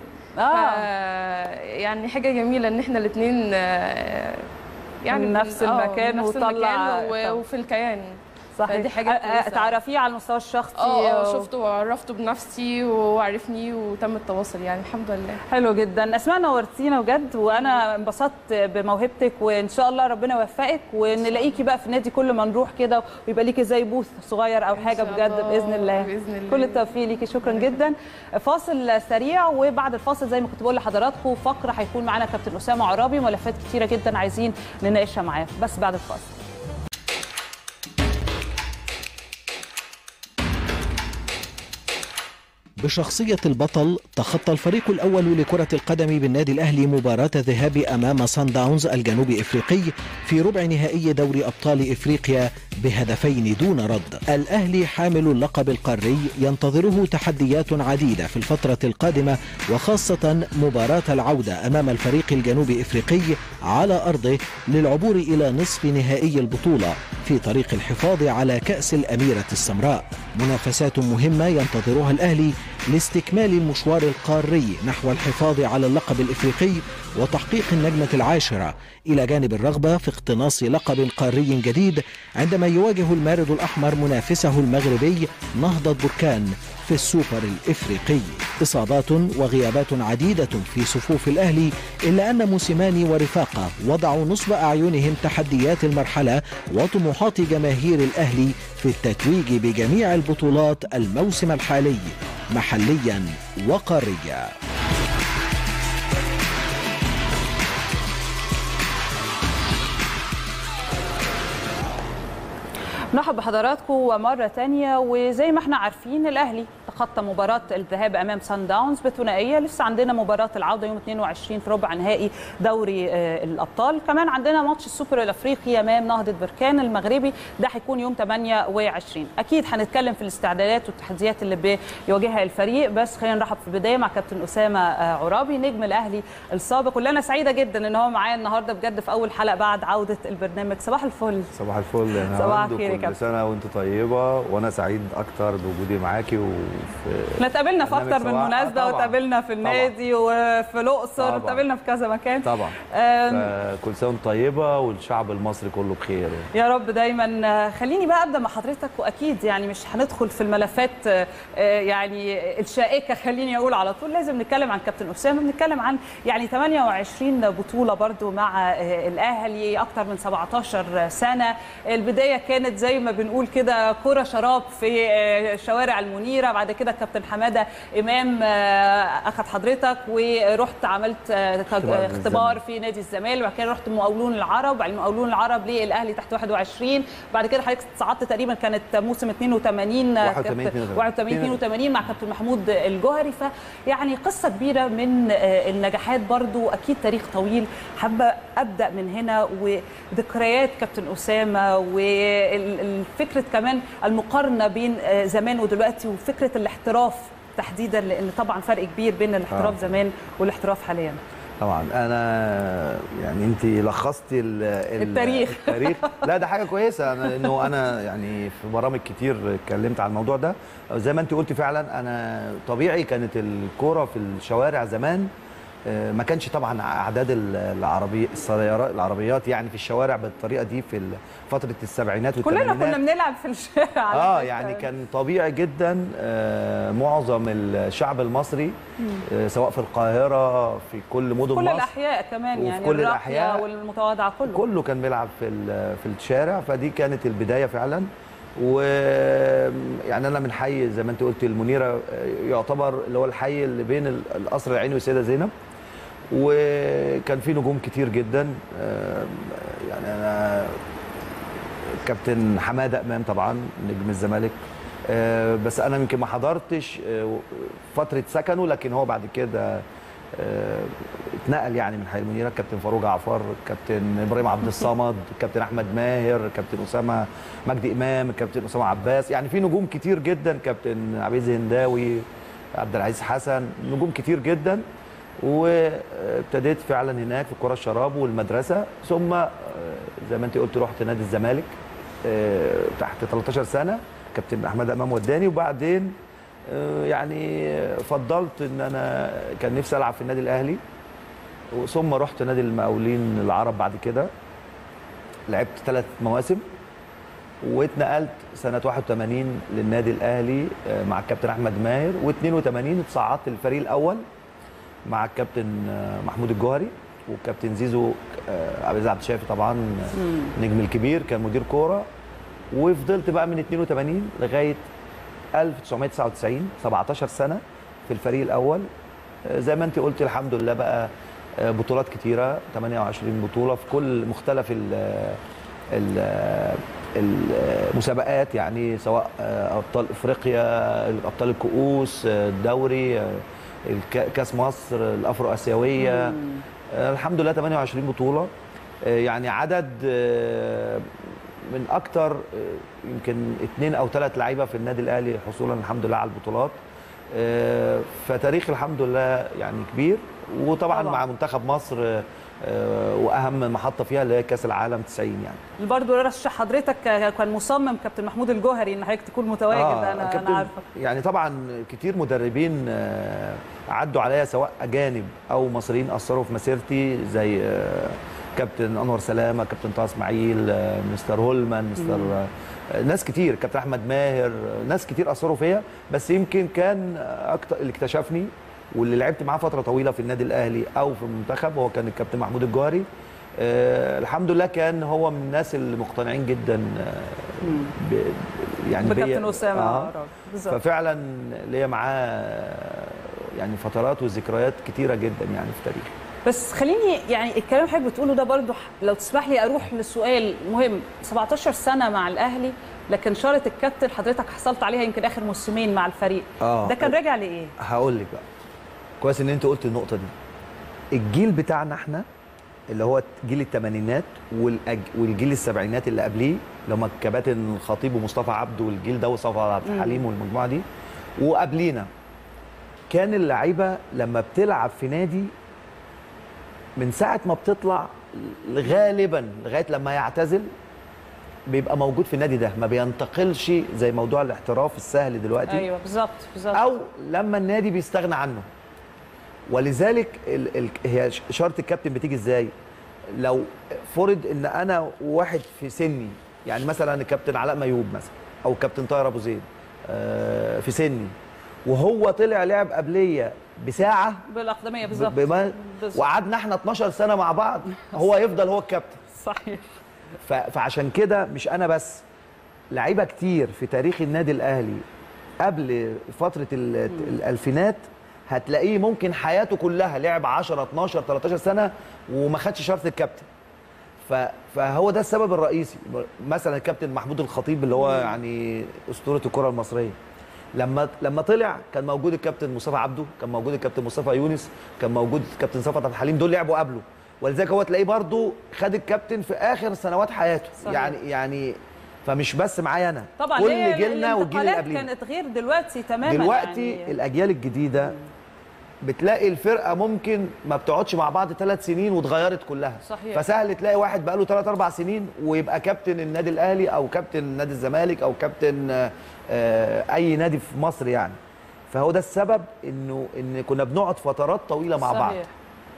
يعني حاجه جميله ان احنا الاثنين يعني من نفس المكان وطلع وفي الكيان. صحيح. دي حاجه تعرفيه على المستوى الشخصي. شفته وعرفته بنفسي وعرفني وتم التواصل يعني الحمد لله. حلو جدا. اسماء نورتينا بجد، وانا انبسطت بموهبتك، وان شاء الله ربنا يوفقك ونلاقيكي بقى في النادي كل ما نروح كده ويبقى ليكي زي بوث صغير او حاجه بجد باذن الله. كل التوفيق ليكي. شكرا جدا. فاصل سريع، وبعد الفاصل زي ما كنت بقول لحضراتكم فقره هيكون معانا كابتن اسامه عرابي، ملفات كتيره جدا عايزين نناقشها معاه، بس بعد الفاصل. بشخصية البطل تخطى الفريق الأول لكرة القدم بالنادي الأهلي مباراة الذهاب أمام صن داونز الجنوب إفريقي في ربع نهائي دوري أبطال إفريقيا بهدفين دون رد. الأهلي حامل اللقب القاري ينتظره تحديات عديدة في الفترة القادمة، وخاصة مباراة العودة أمام الفريق الجنوب إفريقي على أرضه للعبور إلى نصف نهائي البطولة في طريق الحفاظ على كأس الأميرة السمراء. منافسات مهمة ينتظرها الأهلي لاستكمال المشوار القاري نحو الحفاظ على اللقب الإفريقي وتحقيق النجمة العاشرة، إلى جانب الرغبة في اقتناص لقب قاري جديد عندما يواجه المارد الأحمر منافسه المغربي نهضة بركان في السوبر الإفريقي. إصابات وغيابات عديدة في صفوف الأهلي، إلا أن موسيماني ورفاقه وضعوا نصب أعينهم تحديات المرحلة وطموحات جماهير الأهلي في التتويج بجميع البطولات الموسم الحالي محليا وقاريا. نرحب بحضراتكم ومرة تانية. وزي ما احنا عارفين الأهلي تخطى مباراة الذهاب أمام صن داونز بثنائية، لسه عندنا مباراة العودة يوم 22 في ربع نهائي دوري الأبطال، كمان عندنا ماتش السوبر الأفريقي أمام نهضة بركان المغربي، ده هيكون يوم 28. أكيد هنتكلم في الاستعدادات والتحديات اللي بيواجهها الفريق، بس خلينا نرحب في البداية مع كابتن أسامة عرابي نجم الأهلي السابق، واللي أنا سعيدة جدا إن هو معايا النهاردة بجد في أول حلقة بعد عودة البرنامج. صباح الفل. صباح الفل. صباح الخير. كابتن. كل سنه وانت طيبه، وانا سعيد اكتر بوجودي معاكي. احنا اتقابلنا في اكتر من مناسبه، واتقابلنا في النادي وفي الاقصر، واتقابلنا في كذا مكان طبعا. كل سنه وانت طيبه والشعب المصري كله بخير يا رب دايما. خليني بقى ابدا مع حضرتك، واكيد يعني مش هندخل في الملفات يعني الشائكه، خليني اقول على طول لازم نتكلم عن كابتن اسامه. بنتكلم عن يعني 28 بطوله برضو مع الاهلي، اكتر من 17 سنه. البدايه كانت زي ما بنقول كده كرة شراب في شوارع المنيره، بعد كده كابتن حماده امام اخذ حضرتك ورحت عملت اختبار في نادي الزمالك، وبعد كده رحت مقاولون العرب، بعد مقاولون العرب للاهلي تحت 21، بعد كده حضرتك صعدت تقريبا كانت موسم 81 82 مع كابتن محمود الجوهري. فيعني قصه كبيره من النجاحات، برضو اكيد تاريخ طويل. حابه ابدا من هنا وذكريات كابتن اسامه، والفكره كمان المقارنه بين زمان ودلوقتي، وفكره الاحتراف تحديدا، لان طبعا فرق كبير بين الاحتراف زمان والاحتراف حاليا. طبعا انا يعني انت لخصتي التاريخ. لا ده حاجه كويسه، انه انا يعني في برامج كتير اتكلمت عن الموضوع ده. زي ما انت قلتي فعلا، انا طبيعي كانت الكوره في الشوارع زمان ما كانش طبعا اعداد العربيات يعني في الشوارع بالطريقه دي في فتره السبعينات والثمانينات. كلنا كنا بنلعب في الشارع يعني كان طبيعي جدا. معظم الشعب المصري سواء في القاهره، في كل مدن مصر، كل الاحياء كمان، يعني كل الاحياء والمتواضعه كله كان بيلعب في الشارع. فدي كانت البدايه فعلا. ويعني انا من حي زي ما انت قلت المنيره، يعتبر اللي هو الحي اللي بين القصر العيني والسيده زينب، وكان في نجوم كتير جدا. يعني انا كابتن حماده امام طبعا نجم الزمالك، بس انا يمكن ما حضرتش فتره سكنه، لكن هو بعد كده اتنقل يعني من حي المنيره. كابتن فاروق جعفر، كابتن ابراهيم عبد الصمد، كابتن احمد ماهر، كابتن اسامه مجدي امام، كابتن اسامه عباس، يعني في نجوم كتير جدا، كابتن عبيد هنداوي، عبد العزيز حسن، نجوم كتير جدا. وابتديت فعلا هناك في كرة الشراب والمدرسه، ثم زي ما انت قلت رحت نادي الزمالك تحت 13 سنه، كابتن احمد امام وداني. وبعدين يعني فضلت ان انا كان نفسي العب في النادي الاهلي، ثم رحت نادي المقاولين العرب. بعد كده لعبت 3 مواسم، واتنقلت سنه 81 للنادي الاهلي مع الكابتن احمد ماهر، و82 اتصعدت الفريق الاول مع الكابتن محمود الجوهري والكابتن زيزو عبد الشافي طبعا نجم الكبير كان مدير كوره. وفضلت بقى من 82 لغايه 1999 17 سنه في الفريق الاول. زي ما انت قلت الحمد لله بقى بطولات كتيره، 28 بطوله في كل مختلف المسابقات، يعني سواء ابطال افريقيا، ابطال الكؤوس، الدوري، كاس مصر، الافرو اسيويه. الحمد لله 28 بطوله، يعني عدد من اكتر يمكن 2 أو 3 لعيبه في النادي الاهلي حصولا الحمد لله على البطولات. فتاريخ الحمد لله يعني كبير. وطبعا مع منتخب مصر واهم محطه فيها اللي هي كاس العالم 90. يعني برضه رشح حضرتك كان مصمم كابتن محمود الجوهري ان حضرتك تكون متواجد. انا عارفه يعني طبعا كتير مدربين عدوا عليا سواء اجانب او مصريين اثروا في مسيرتي، زي كابتن انور سلامه، كابتن طه اسماعيل، مستر هولمان، مستر ناس كتير، كابتن احمد ماهر، ناس كتير اثروا فيا. بس يمكن كان اكتر اللي اكتشفني واللي لعبت معاه فتره طويله في النادي الاهلي او في المنتخب هو كان الكابتن محمود الجوهري. الحمد لله كان هو من الناس اللي مقتنعين جدا يعني بكابتن اسامه. ففعلا ليا معاه يعني فترات وذكريات كتيره جدا يعني في تاريخي. بس خليني يعني الكلام اللي حضرتك بتقوله ده برضه لو تسمح لي اروح لسؤال مهم. 17 سنه مع الاهلي، لكن شاره الكابتن حضرتك حصلت عليها يمكن اخر موسمين مع الفريق. ده كان راجع لايه؟ هقول لك بقى. كويس ان انت قلت النقطه دي. الجيل بتاعنا احنا اللي هو جيل الثمانينات والجيل السبعينات اللي قبليه، اللي هم الكباتن الخطيب ومصطفى عبده والجيل ده وصفا عبد الحليم والمجموعه دي، وقبلينا كان اللعيبه لما بتلعب في نادي من ساعه ما بتطلع غالبا لغايه لما يعتزل بيبقى موجود في النادي ده، ما بينتقلش زي موضوع الاحتراف السهل دلوقتي. ايوه بالظبط بالظبط. او لما النادي بيستغنى عنه. ولذلك هي شرط الكابتن بتيجي ازاي؟ لو فرض ان انا واحد في سني، يعني مثلا الكابتن علاء ميوب مثلا او الكابتن طاهر ابو زيد في سني، وهو طلع لعب قبليه بساعه بالاقدميه بالظبط، وقعدنا احنا 12 سنه مع بعض، هو يفضل هو الكابتن. صحيح. فعشان كده مش انا بس، لعيبه كتير في تاريخ النادي الاهلي قبل فتره الالفينات هتلاقيه ممكن حياته كلها لعب 10 12 13 سنه وما خدش شرط الكابتن. فهو ده السبب الرئيسي. مثلا الكابتن محمود الخطيب اللي هو يعني اسطوره الكره المصريه، لما طلع كان موجود الكابتن مصطفى عبده، كان موجود الكابتن مصطفى يونس، كان موجود الكابتن صفوت عبد الحليم، دول لعبوا قبله. ولذلك هو تلاقيه برضه خد الكابتن في اخر سنوات حياته. صحيح. يعني فمش بس معايا انا، طبعا كل جيلنا والجيل اللي قبلنا كانت غير دلوقتي تماما. دلوقتي يعني الاجيال الجديده بتلاقي الفرقه ممكن ما بتقعدش مع بعض 3 سنين واتغيرت كلها. صحيح. فسهل تلاقي واحد بقاله 3 4 سنين ويبقى كابتن النادي الاهلي او كابتن نادي الزمالك او كابتن اي نادي في مصر يعني. فهو ده السبب ان كنا بنقعد فترات طويله مع بعض. صحيح.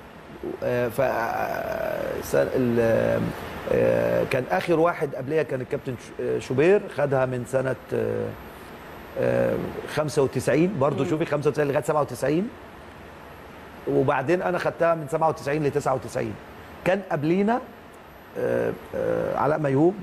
كان اخر واحد قبليه كان الكابتن شوبير، خدها من سنه 95 برضه. شوفي 95 لغايه 97، وبعدين انا خدتها من 97 ل 99. كان قبلينا علاء ميهوب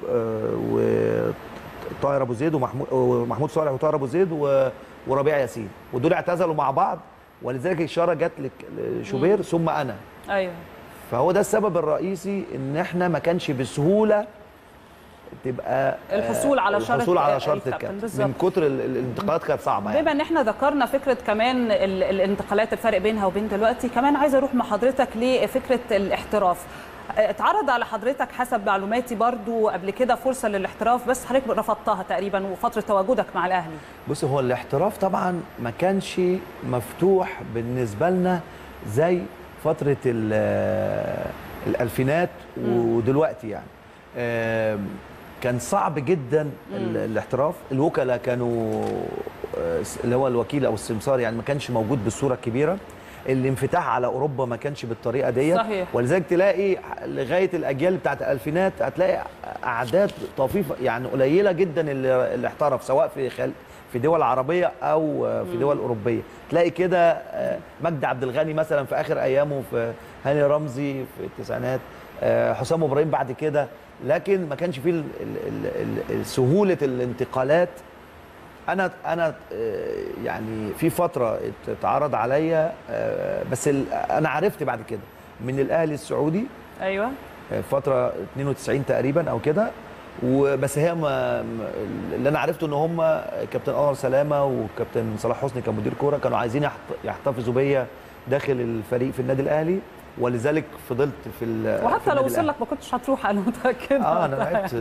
وطاهر ابو زيد ومحمود صالح وطاهر ابو زيد وربيع ياسين، ودول اعتزلوا مع بعض. ولذلك الاشاره جت لشوبير ثم انا. ايوه. فهو ده السبب الرئيسي ان احنا ما كانش بسهوله تبقى الحصول على شرط الكابتن من كتر الانتقالات كانت صعبه يعني. بما ان احنا ذكرنا فكره كمان الانتقالات، الفرق بينها وبين دلوقتي، كمان عايزه اروح مع حضرتك لفكره الاحتراف. اتعرض على حضرتك حسب معلوماتي برضو قبل كده فرصه للاحتراف، بس حضرتك رفضتها تقريبا وفتره تواجدك مع الاهلي. بص، هو الاحتراف طبعا ما كانش مفتوح بالنسبه لنا زي فتره الالفينات ودلوقتي يعني. كان صعب جدا الاحتراف. الوكلاء كانوا اللي هو الوكيل او السمسار يعني ما كانش موجود بالصوره الكبيره. الانفتاح على اوروبا ما كانش بالطريقه ديت. صحيح. ولذلك تلاقي لغايه الاجيال بتاعت الالفينات هتلاقي اعداد طفيفه يعني قليله جدا اللي احترف، سواء في دول عربيه او في دول اوروبيه. تلاقي كده مجدي عبد الغني مثلا في اخر ايامه، في هاني رمزي في التسعينات، حسام ابراهيم بعد كده. لكن ما كانش فيه سهوله الانتقالات. انا يعني في فتره اتعرض عليا، بس انا عرفت بعد كده من الاهلي السعودي. ايوه. فتره 92 تقريبا او كده. وبس هي اللي انا عرفته ان هم كابتن انور سلامه وكابتن صلاح حسني كمدير كوره كانوا عايزين يحتفظوا بيا داخل الفريق في النادي الاهلي، ولذلك فضلت في وحتى لو وصل لك ما كنتش هتروح، انا متاكده. انا لعبت.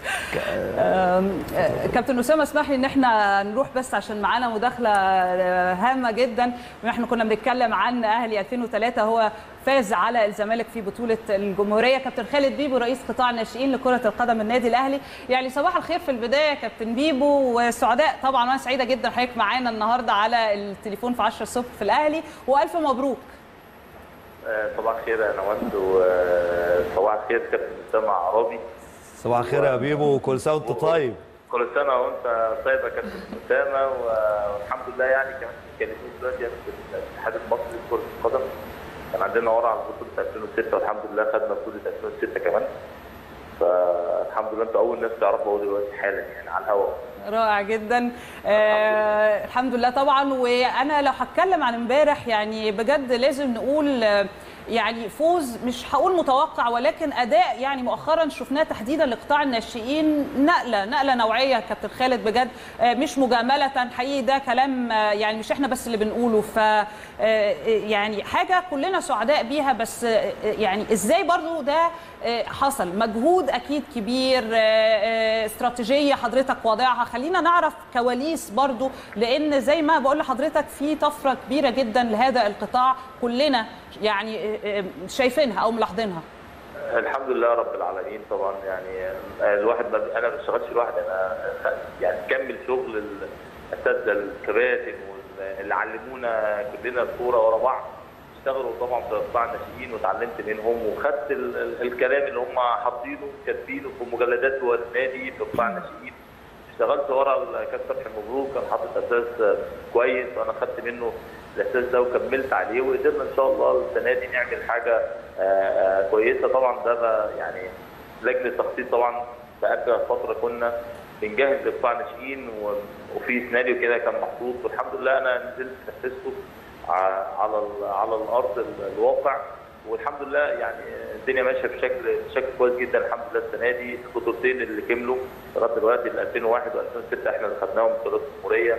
كابتن اسامه، اسمح لي ان احنا نروح بس عشان معانا مداخله هامه جدا. واحنا كنا بنتكلم عن اهلي 2003، هو فاز على الزمالك في بطوله الجمهوريه. كابتن خالد بيبو رئيس قطاع الناشئين لكره القدم النادي الاهلي. يعني صباح الخير في البدايه يا كابتن بيبو، وسعداء طبعا وانا سعيده جدا حضرتك معانا النهارده على التليفون في 10 الصبح في الاهلي، والف مبروك. صباح الخير يا نوند، وصباح الخير كابتن اسامه عرابي. صباح الخير يا بيبو، وكل سنه وانت طيب. كل سنه وانت طيب يا كابتن اسامه، والحمد لله يعني كمان كانت دلوقتي في الاتحاد المصري لكره القدم. كان عندنا ورا على بطوله 2006 والحمد لله خدنا بطوله 2006 كمان. فالحمد لله انتوا اول ناس تعرفوا دلوقتي حالا يعني على الهواء. رائع جدا. الحمد لله طبعا. وانا لو هتكلم عن امبارح يعني بجد لازم نقول يعني فوز مش هقول متوقع، ولكن اداء يعني مؤخرا شفناه تحديدا لقطاع الناشئين نقله نوعيه كابتن خالد بجد، مش مجامله حقيقي، ده كلام يعني مش احنا بس اللي بنقوله. ف يعني حاجه كلنا سعداء بيها، بس يعني ازاي برضو ده حصل؟ مجهود اكيد كبير، استراتيجيه حضرتك واضعها. خلينا نعرف كواليس برضو، لان زي ما بقول لحضرتك في طفره كبيره جدا لهذا القطاع كلنا يعني شايفينها او ملاحظينها. الحمد لله رب العالمين. طبعا يعني الواحد انا ما بشتغلش لوحدي، انا يعني كمل شغل الاساتذه الكباتن اللي علمونا كلنا الكوره ورا بعض، اشتغلوا طبعا في قطاع الناشئين واتعلمت منهم، وخدت الكلام اللي هم حاطينه كاتبينه في مجلدات جوه النادي في قطاع الناشئين. اشتغلت ورا الكابتن فتحي مبروك، كان حاطط اساس كويس وانا خدت منه الاساس ده وكملت عليه، وقدرنا ان شاء الله السنه دي نعمل حاجه كويسه. طبعا ده يعني لجنه التخطيط طبعا بقالنا فتره كنا بنجهز لقطاع الناشئين، وفي سيناريو كده كان محطوط، والحمد لله انا نزلت نفذته على الارض الواقع، والحمد لله يعني الدنيا ماشيه بشكل كويس جدا الحمد لله. السنه دي البطولتين اللي كملوا لغايه دلوقتي 2001 و2006 احنا اللي خدناهم بطولات الجمهوريه.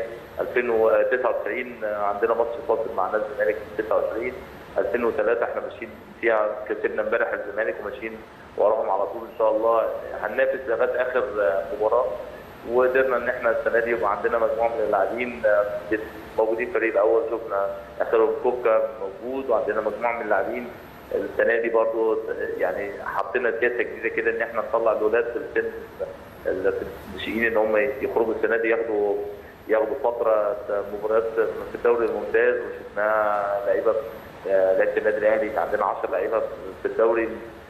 2099 عندنا ماتش فاصل مع نادي الزمالك في 29. 2003 احنا ماشيين فيها، كسبنا امبارح الزمالك وماشيين وراهم على طول ان شاء الله. هننافس لغايه اخر مباراه، وقدرنا ان احنا السنه دي يبقى عندنا مجموعه من اللاعبين موجودين في الفريق الاول، شفنا اخرهم كوكا موجود، وعندنا مجموعه من اللاعبين السنه دي برضو يعني حطينا سياسه جديده كده ان احنا نطلع الاولاد في السن الناشئين ان هم يخرجوا السنه دي ياخدوا فتره مباريات في الدوري الممتاز، وشفناها لعيبه النادي الاهلي، عندنا 10 لعيبه في الدوري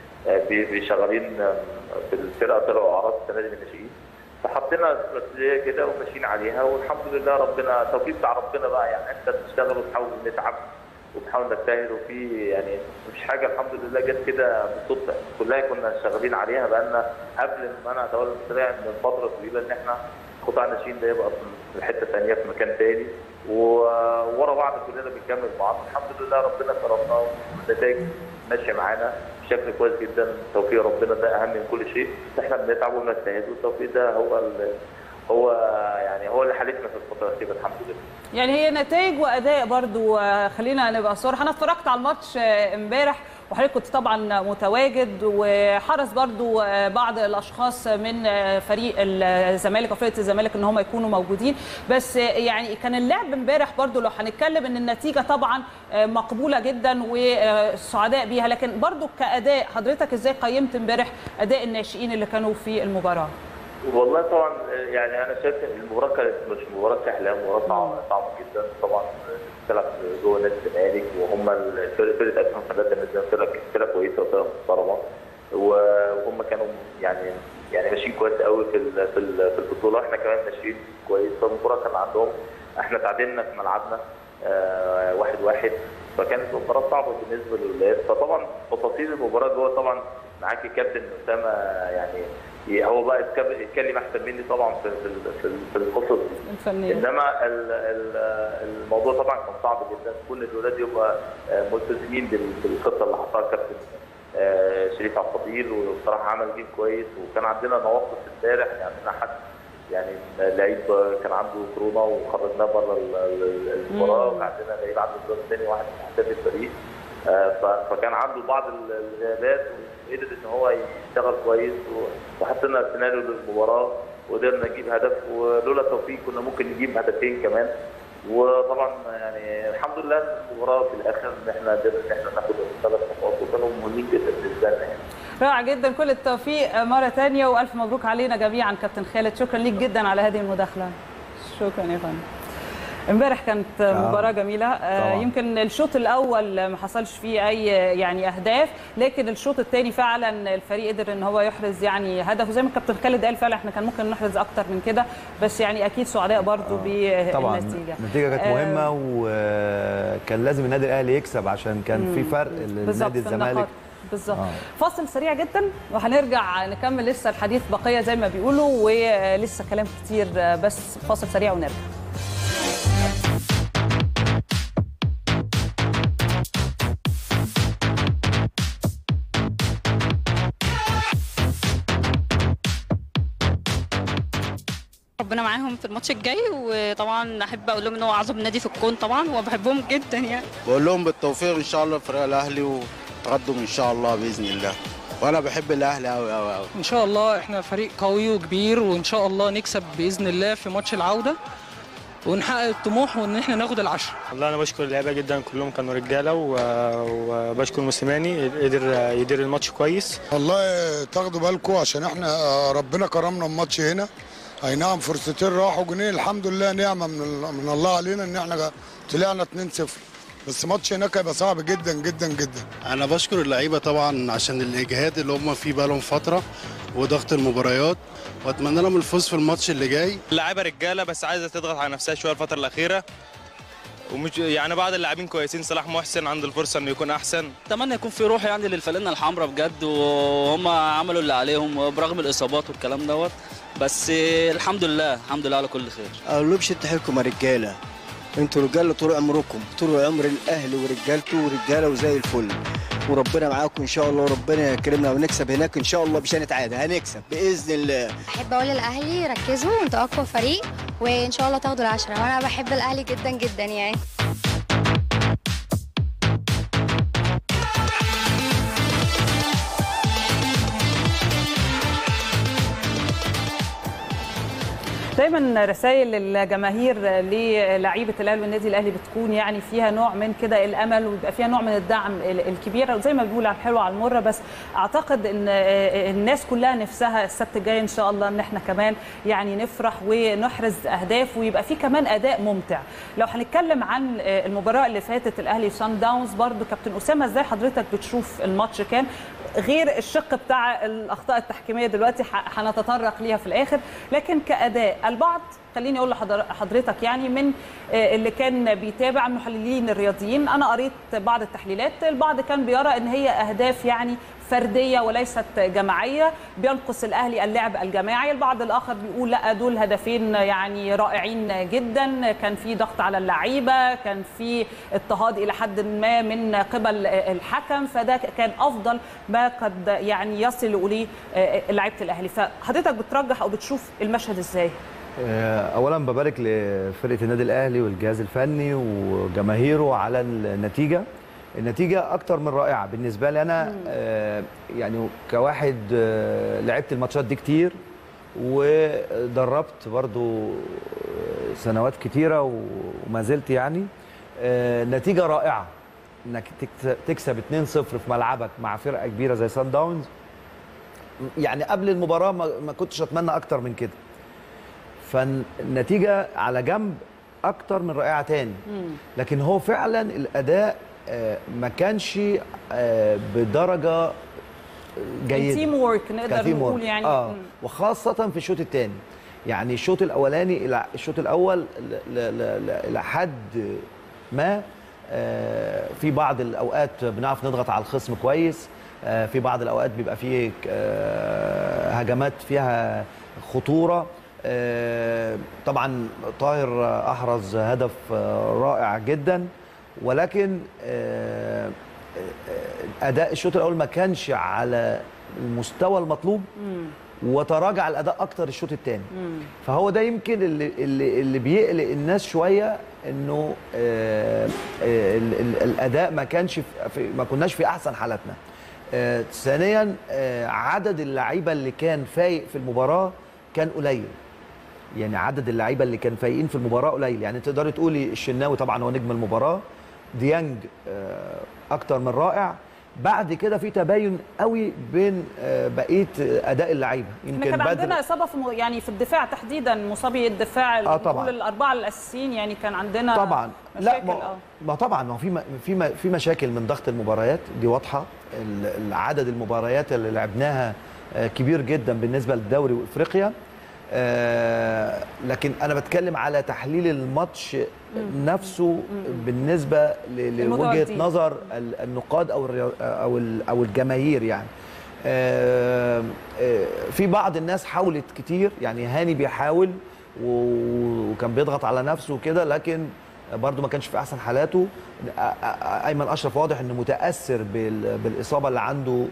شغالين في الفرقه طلعوا اعراض السنه دي من الناشئين. فحطينا استراتيجيه كده وماشيين عليها، والحمد لله ربنا توفيق بتاع ربنا بقى. يعني انت بتشتغل وتحاول نتعب وبنحاول نجتهد، وفي يعني مش حاجه الحمد لله جت كده بالصدفه، كلها كنا شغالين عليها بقالنا قبل ما انا اتولى المسؤوليه من فتره طويله ان احنا قطاع الناشئين ده يبقى في حته ثانيه في مكان ثاني، وورا بعض كلنا بنكمل بعض. الحمد لله ربنا كرمنا والنتائج ماشيه معانا بشكل كويس جدا. توفيق ربنا ده اهم من كل شيء، احنا بنتعب ونجتهد، والتوفيق ده هو اللي حالفنا في الفتره الاخيره الحمد لله. يعني هي نتائج واداء برضو، خلينا نبقى صراحه. انا اتفرجت على الماتش امبارح وحضرتك كنت طبعا متواجد، وحرص برضو بعض الاشخاص من فريق الزمالك وفرقه الزمالك ان هم يكونوا موجودين، بس يعني كان اللعب امبارح برضو لو هنتكلم ان النتيجه طبعا مقبوله جدا وسعداء بيها، لكن برضو كاداء حضرتك ازاي قيمت امبارح اداء الناشئين اللي كانوا في المباراه؟ والله طبعا يعني انا شايف ان المباراه كانت مش مباراه سهله، مباراه صعبه جدا. طبعا بتلعب جوه نادي الزمالك، وهم فرقه 2003 فرقه كويسه وفرقه محترمه، وهم كانوا يعني ماشيين كويس قوي في البطوله، احنا كمان ماشيين كويس. فالمباراه كان عندهم، احنا تعادلنا في ملعبنا 1-1، فكانت مباراه صعبه بالنسبه للولاد. فطبعا تفاصيل المباراه جوه طبعا معاك الكابتن اسامه، يعني هو بقى يتكلم احسن مني طبعا في القصص دي، انما الموضوع طبعا كان صعب جدا. كل الولاد يبقى ملتزمين بالخطه اللي حطها الكابتن شريف عبد الفضيل، وبصراحه عمل جيم كويس. وكان عندنا نواقص امبارح، يعني عندنا حد يعني لعيب كان عنده كورونا وخرجناه بره المباراه، وكان عندنا لعيب عنده كورونا ثاني واحد من احداث الفريق، فكان عنده بعض الغيابات، وقدر ان هو يشتغل كويس، وحطينا سيناريو للمباراه وقدرنا نجيب هدف، ولولا التوفيق كنا ممكن نجيب هدفين كمان. وطبعا يعني الحمد لله المباراه في الاخر ان احنا قدرنا ان احنا ناخد الثلاث نقاط، وكانوا مهمين جدا بالنسبه لنا يعني. رائع جدا، كل التوفيق مره ثانيه، والف مبروك علينا جميعا كابتن خالد. شكرا ليك جدا على هذه المداخله. شكرا يا فندم. امبارح كانت مباراه جميله، يمكن الشوط الاول ما حصلش فيه اي يعني اهداف، لكن الشوط الثاني فعلا الفريق قدر ان هو يحرز يعني هدف، وزي ما الكابتن خالد قال فعلا احنا كان ممكن نحرز اكتر من كده، بس يعني اكيد سعداء برضو بالنتيجه. طبعا النتيجه كانت مهمه، وكان لازم النادي الاهلي يكسب عشان كان في فرق لنادي الزمالك بالظبط. فاصل سريع جدا وهنرجع نكمل لسه الحديث بقيه زي ما بيقولوا، ولسه كلام كتير، بس فاصل سريع ونرجع. ربنا معاهم في الماتش الجاي، وطبعا احب اقول لهم ان هو اعظم نادي في الكون طبعا، وبحبهم جدا يعني. بقول لهم بالتوفيق ان شاء الله فريق الاهلي وتقدم ان شاء الله باذن الله، وانا بحب الاهلي قوي قوي قوي. ان شاء الله احنا فريق قوي وكبير، وان شاء الله نكسب باذن الله في ماتش العوده، ونحقق الطموح وان احنا ناخد ال10. والله انا بشكر اللعيبه جدا، كلهم كانوا رجاله، وبشكر موسيماني قدر يدير الماتش كويس. والله تاخدوا بالكم عشان احنا ربنا كرمنا الماتش هنا، اي نعم فرصتين راحوا جنيه، الحمد لله نعمه من الله علينا ان احنا طلعنا 2-0، بس ماتش هناك هيبقى صعب جدا جدا جدا. انا بشكر اللعيبه طبعا عشان الاجهاد اللي هم فيه بقالهم فتره وضغط المباريات، واتمنى لهم الفوز في الماتش اللي جاي. اللعيبه رجاله بس عايزه تضغط على نفسها شويه الفتره الاخيره، ومش يعني بعض اللاعبين كويسين. صلاح محسن عنده الفرصه انه يكون احسن. اتمنى يكون في روح يعني للفانلة الحمراء بجد، وهم عملوا اللي عليهم برغم الاصابات والكلام دوت، بس الحمد لله الحمد لله على كل خير. اقول لهم شد حيلكم يا رجاله، انتوا رجاله طول عمركم، طول عمر الاهلي ورجالته ورجاله وزي الفل، وربنا معاكم ان شاء الله، وربنا يكرمنا ونكسب هناك ان شاء الله، مش هنتعادل، هنكسب باذن الله. احب اقول للاهلي ركزوا، انتوا اقوى فريق وان شاء الله تاخدوا ال10، وانا بحب الاهلي جدا جدا يعني. دايما رسائل الجماهير للاعيبه الاهلي والنادي الاهلي بتكون يعني فيها نوع من كده الامل، ويبقى فيها نوع من الدعم الكبير، وزي ما بنقول على الحلوه على المره. بس اعتقد ان الناس كلها نفسها السبت الجاي ان شاء الله ان احنا كمان يعني نفرح ونحرز اهداف، ويبقى في كمان اداء ممتع. لو هنتكلم عن المباراه اللي فاتت الاهلي وصن داونز، برضو كابتن اسامه ازاي حضرتك بتشوف الماتش؟ كان غير الشق بتاع الاخطاء التحكيميه دلوقتي هنتطرق ليها في الاخر، لكن كاداء البعض خليني اقول لحضرتك يعني من اللي كان بيتابع المحللين الرياضيين، انا قريت بعض التحليلات، البعض كان بيرى ان هي اهداف يعني فرديه وليست جماعيه، بينقص الاهلي اللعب الجماعي. البعض الاخر بيقول لا دول هدفين يعني رائعين جدا، كان في ضغط على اللعيبه، كان في اضطهاد الى حد ما من قبل الحكم، فده كان افضل ما قد يعني يصل اليه لعيبه الاهلي. فحضرتك بترجح او بتشوف المشهد ازاي؟ اولا ببارك لفرقه النادي الاهلي والجهاز الفني وجماهيره على النتيجه اكتر من رائعه بالنسبه لي انا. يعني كواحد لعبت الماتشات دي كتير ودربت برضو سنوات كتيره وما زلت يعني. نتيجه رائعه انك تكسب 2-0 في ملعبك مع فرقه كبيره زي سان داونز. يعني قبل المباراه ما كنتش اتمنى اكتر من كده، فالنتيجه على جنب اكتر من رائعه تاني. لكن هو فعلا الاداء ما كانش بدرجه جيده، تيم وورك نقدر نقول يعني. وخاصه في الشوط الثاني، يعني الشوط الاولاني الى الشوط الاول لحد ما في بعض الاوقات بنعرف نضغط على الخصم كويس، في بعض الاوقات بيبقى فيه هجمات فيها خطوره. طبعا طاهر احرز هدف رائع جدا، ولكن اداء الشوط الاول ما كانش على المستوى المطلوب، وتراجع الاداء اكتر الشوط الثاني. فهو ده يمكن اللي بيقلق الناس شويه، انه الاداء ما كناش في احسن حالاتنا. ثانيا عدد اللعيبه اللي كان فايق في المباراه كان قليل، يعني عدد اللعيبه اللي كان فايقين في المباراه قليل. يعني تقدري تقولي الشناوي طبعا هو نجم المباراه، ديانج اكتر من رائع، بعد كده في تباين قوي بين بقيه اداء اللعيبه. يمكن كان عندنا اصابه يعني في الدفاع تحديدا، مصابي الدفاع طبعا الاربعه الاساسيين يعني كان عندنا طبعا مشاكل. لا ما طبعا ما في مشاكل من ضغط المباريات دي واضحه. عدد المباريات اللي لعبناها كبير جدا بالنسبه للدوري وافريقيا. لكن انا بتكلم على تحليل الماتش نفسه بالنسبه لوجهه نظر النقاد او الجماهير. يعني في بعض الناس حاولت كتير، يعني هاني بيحاول وكان بيضغط على نفسه وكده، لكن برضو ما كانش في احسن حالاته. ايمن اشرف واضح انه متاثر بالاصابه اللي عنده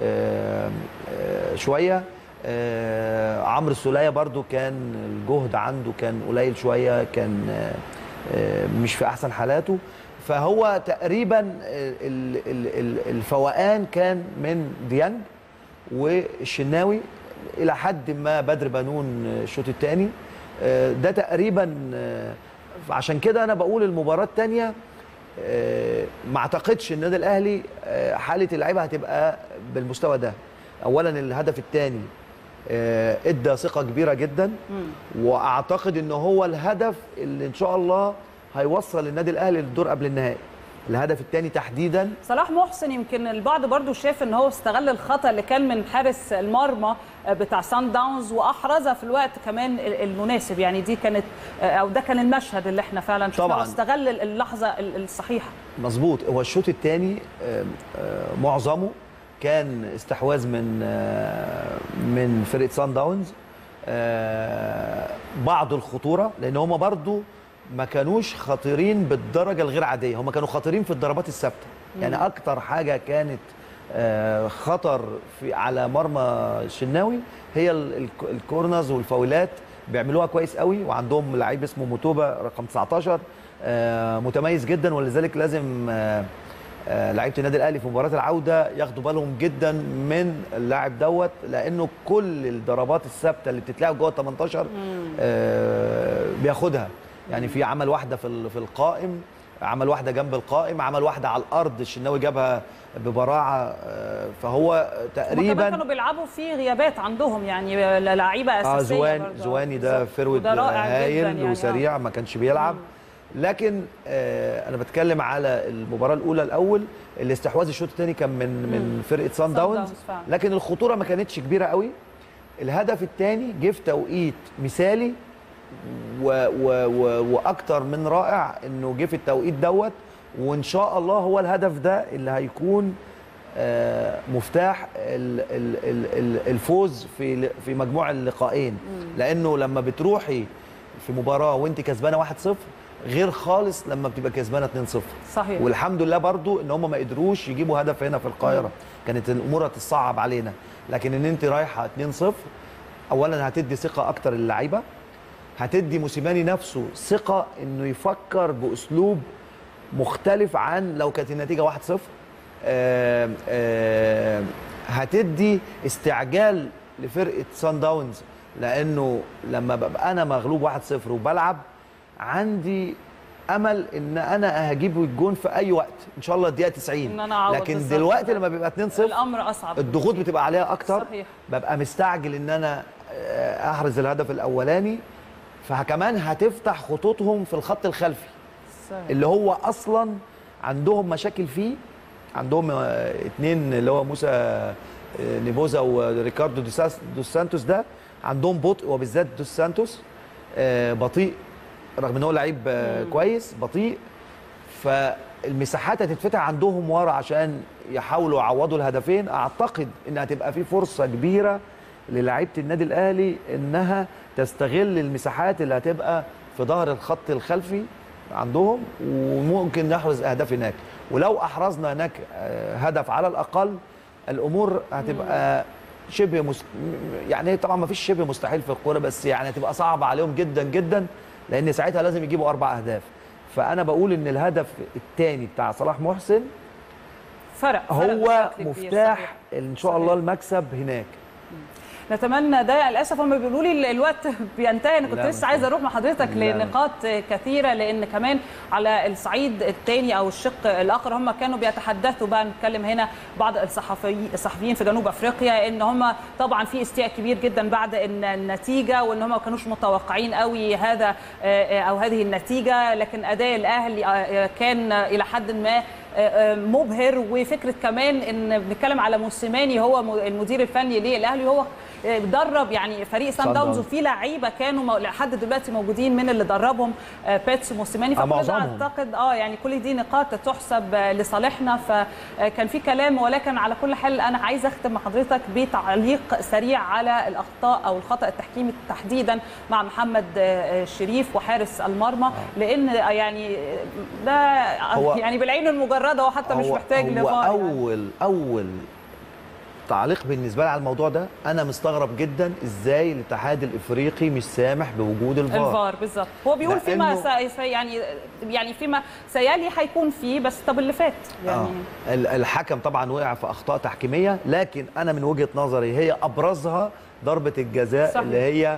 شويه. عمرو السولية برضو كان الجهد عنده كان قليل شويه، كان مش في احسن حالاته. فهو تقريبا الفوقان كان من ديانج والشناوي الى حد ما بدر بنون الشوط الثاني. ده تقريبا عشان كده انا بقول المباراه الثانيه ما اعتقدش النادي الاهلي حاله اللعيبه هتبقى بالمستوى ده. اولا الهدف الثاني ادى ثقه كبيره جدا، واعتقد ان هو الهدف اللي ان شاء الله هيوصل النادي الاهلي للدور قبل النهائي. الهدف الثاني تحديدا صلاح محسن، يمكن البعض برضو شاف ان هو استغل الخطا اللي كان من حارس المرمى بتاع سان داونز واحرزها في الوقت كمان المناسب. يعني دي كانت او ده كان المشهد اللي احنا فعلا شفناه، واستغل اللحظه الصحيحه. مظبوط. هو الشوط الثاني معظمه كان استحواذ من فرقه سان داونز، بعض الخطوره، لان هم برضو ما كانوش خطيرين بالدرجه الغير عاديه، هم كانوا خطيرين في الضربات الثابته. يعني اكتر حاجه كانت خطر على مرمى الشناوي هي الكورنرز والفاولات، بيعملوها كويس قوي، وعندهم لعيب اسمه موتوبا رقم 19 متميز جدا، ولذلك لازم لعيبه النادي الاهلي في مباراه العوده ياخدوا بالهم جدا من اللاعب دوت، لانه كل الضربات الثابته اللي بتتلعب جوه ال 18 بياخدها. يعني في عمل واحده في القائم، عمل واحده جنب القائم، عمل واحده على الارض الشناوي جابها ببراعه. فهو تقريبا كانوا بيلعبوا في غيابات عندهم، يعني لعيبه اساسيه. زواني ده فرود هايل يعني وسريع، ما كانش بيلعب. لكن انا بتكلم على المباراه الاولى. الاول الاستحواذ الشوط الثاني كان من فرقه سان داونز، لكن الخطوره ما كانتش كبيره قوي. الهدف الثاني جه في توقيت مثالي واكتر من رائع انه جه في التوقيت دوت، وان شاء الله هو الهدف ده اللي هيكون مفتاح الفوز في مجموع اللقاءين. لانه لما بتروحي في مباراه وانت كسبانه 1-0 غير خالص لما بتبقى كسبانه 2-0. صحيح. والحمد لله برضو ان هم ما قدروش يجيبوا هدف هنا في القاهره، كانت الامور هتتصعب علينا. لكن ان انت رايحه 2-0 اولا هتدي ثقه اكتر للعيبه، هتدي موسيماني نفسه ثقه انه يفكر باسلوب مختلف عن لو كانت النتيجه 1-0. هتدي استعجال لفرقه سان داونز، لانه لما ببقى انا مغلوب 1-0 وبلعب عندي امل ان انا هجيب الجون في اي وقت ان شاء الله الدقيقه 90. لكن دلوقتي لما بيبقى 2-0 الامر اصعب، الضغوط بتبقى عليها اكتر. صحيح. ببقى مستعجل ان انا احرز الهدف الاولاني، فكمان هتفتح خطوطهم في الخط الخلفي. صحيح. اللي هو اصلا عندهم مشاكل فيه. عندهم اتنين اللي هو موسى نيبوزا وريكاردو دوس سانتوس، ده عندهم بطء، وبالذات دوس سانتوس بطيء رغم ان هو لعيب كويس، بطيء. فالمساحات هتتفتح عندهم ورا عشان يحاولوا يعوضوا الهدفين. اعتقد ان هتبقى في فرصه كبيره للاعيبه النادي الاهلي انها تستغل المساحات اللي هتبقى في ظهر الخط الخلفي عندهم، وممكن نحرز اهداف هناك. ولو احرزنا هناك هدف على الاقل الامور هتبقى شبه يعني طبعا ما فيش شبه مستحيل في الكوره، بس يعني هتبقى صعبه عليهم جدا جدا، لان ساعتها لازم يجيبوا 4 أهداف. فانا بقول ان الهدف الثاني بتاع صلاح محسن فرق هو مفتاح ان شاء الله المكسب هناك. نتمنى ده. للاسف هم بيقولوا لي الوقت بينتهي، انا كنت لسه عايزه اروح مع حضرتك لنقاط كثيره، لان كمان على الصعيد الثاني او الشق الاخر هم كانوا بيتحدثوا بقى. نتكلم هنا بعض الصحفيين في جنوب افريقيا ان هم طبعا في استياء كبير جدا بعد النتيجه، وان هم ما كانوش متوقعين قوي هذا او هذه النتيجه، لكن اداء الاهلي كان الى حد ما مبهر. وفكره كمان ان بنتكلم على موسيماني هو المدير الفني للاهلي، هو درب يعني فريق سان داونز، وفي لعيبه كانوا لحد دلوقتي موجودين من اللي دربهم بيتسو موسيماني. فكل اعتقد يعني كل دي نقاط تحسب لصالحنا. فكان في كلام، ولكن على كل حال انا عايزه اختم مع حضرتك بتعليق سريع على الاخطاء او الخطا التحكيمي تحديدا مع محمد شريف وحارس المرمى، لان يعني ده يعني بالعين المجرده وحتى مش محتاج لفار. اول تعليق بالنسبه لي على الموضوع ده، انا مستغرب جدا ازاي الاتحاد الافريقي مش سامح بوجود الفار. بالظبط. هو بيقول فيما يعني فيما سيالي هيكون فيه، بس طب اللي فات يعني الحكم طبعا وقع في اخطاء تحكيميه، لكن انا من وجهه نظري هي ابرزها ضربه الجزاء. صحيح. اللي هي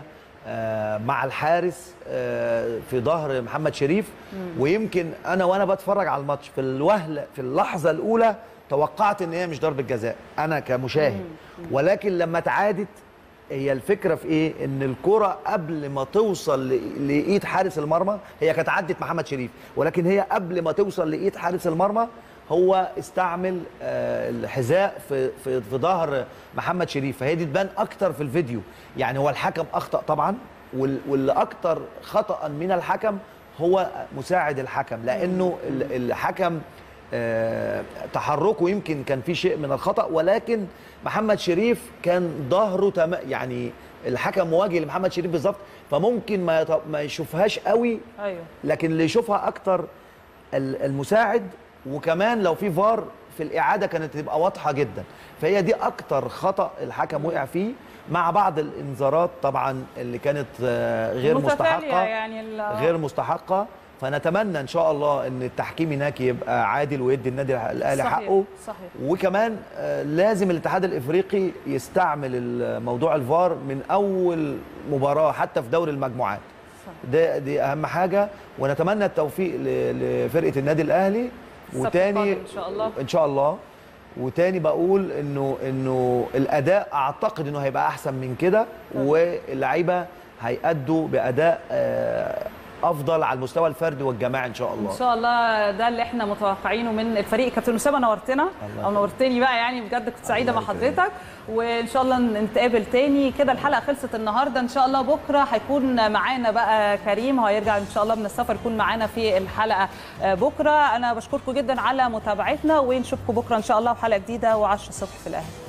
مع الحارس في ظهر محمد شريف. ويمكن وانا بتفرج على الماتش في اللحظه الاولى توقعت ان هي مش ضربه جزاء انا كمشاهد، ولكن لما اتعادت هي الفكره في ايه؟ ان الكره قبل ما توصل لايد حارس المرمى هي كانت عدت محمد شريف، ولكن هي قبل ما توصل لايد حارس المرمى هو استعمل الحذاء في ظهر محمد شريف، فهي دي تبان اكتر في الفيديو. يعني هو الحكم اخطا طبعا، واللي اكتر خطا من الحكم هو مساعد الحكم، لانه الحكم تحركه يمكن كان في شيء من الخطا، ولكن محمد شريف كان ظهره يعني الحكم مواجه لمحمد شريف بالظبط، فممكن ما يشوفهاش قوي. ايوه، لكن اللي يشوفها اكتر المساعد، وكمان لو في فار في الاعاده كانت تبقى واضحه جدا. فهي دي اكتر خطا الحكم وقع فيه، مع بعض الانذارات طبعا اللي كانت غير مستحقه، يعني غير مستحقه. فنتمنى ان شاء الله ان التحكيم هناك يبقى عادل ويدي النادي الاهلي حقه. صحيح. وكمان لازم الاتحاد الافريقي يستعمل موضوع الفار من اول مباراه حتى في دوري المجموعات. دي اهم حاجه، ونتمنى التوفيق لفرقه النادي الاهلي. وتاني ان شاء الله وتاني بقول انه الاداء اعتقد انه هيبقى احسن من كده، واللعيبه هيأدوا باداء افضل على المستوى الفردي والجماعي ان شاء الله. ان شاء الله ده اللي احنا متوقعينه من الفريق. كابتن اسامه نورتنا او نورتني بقى، يعني بجد كنت سعيده مع حضرتك، وان شاء الله نتقابل تاني. كده الحلقه خلصت النهارده، ان شاء الله بكره هيكون معانا بقى كريم، هيرجع ان شاء الله من السفر يكون معانا في الحلقه بكره. انا بشكركم جدا على متابعتنا، ونشوفكم بكره ان شاء الله وحلقه جديده و10 الصبح في الاهلي.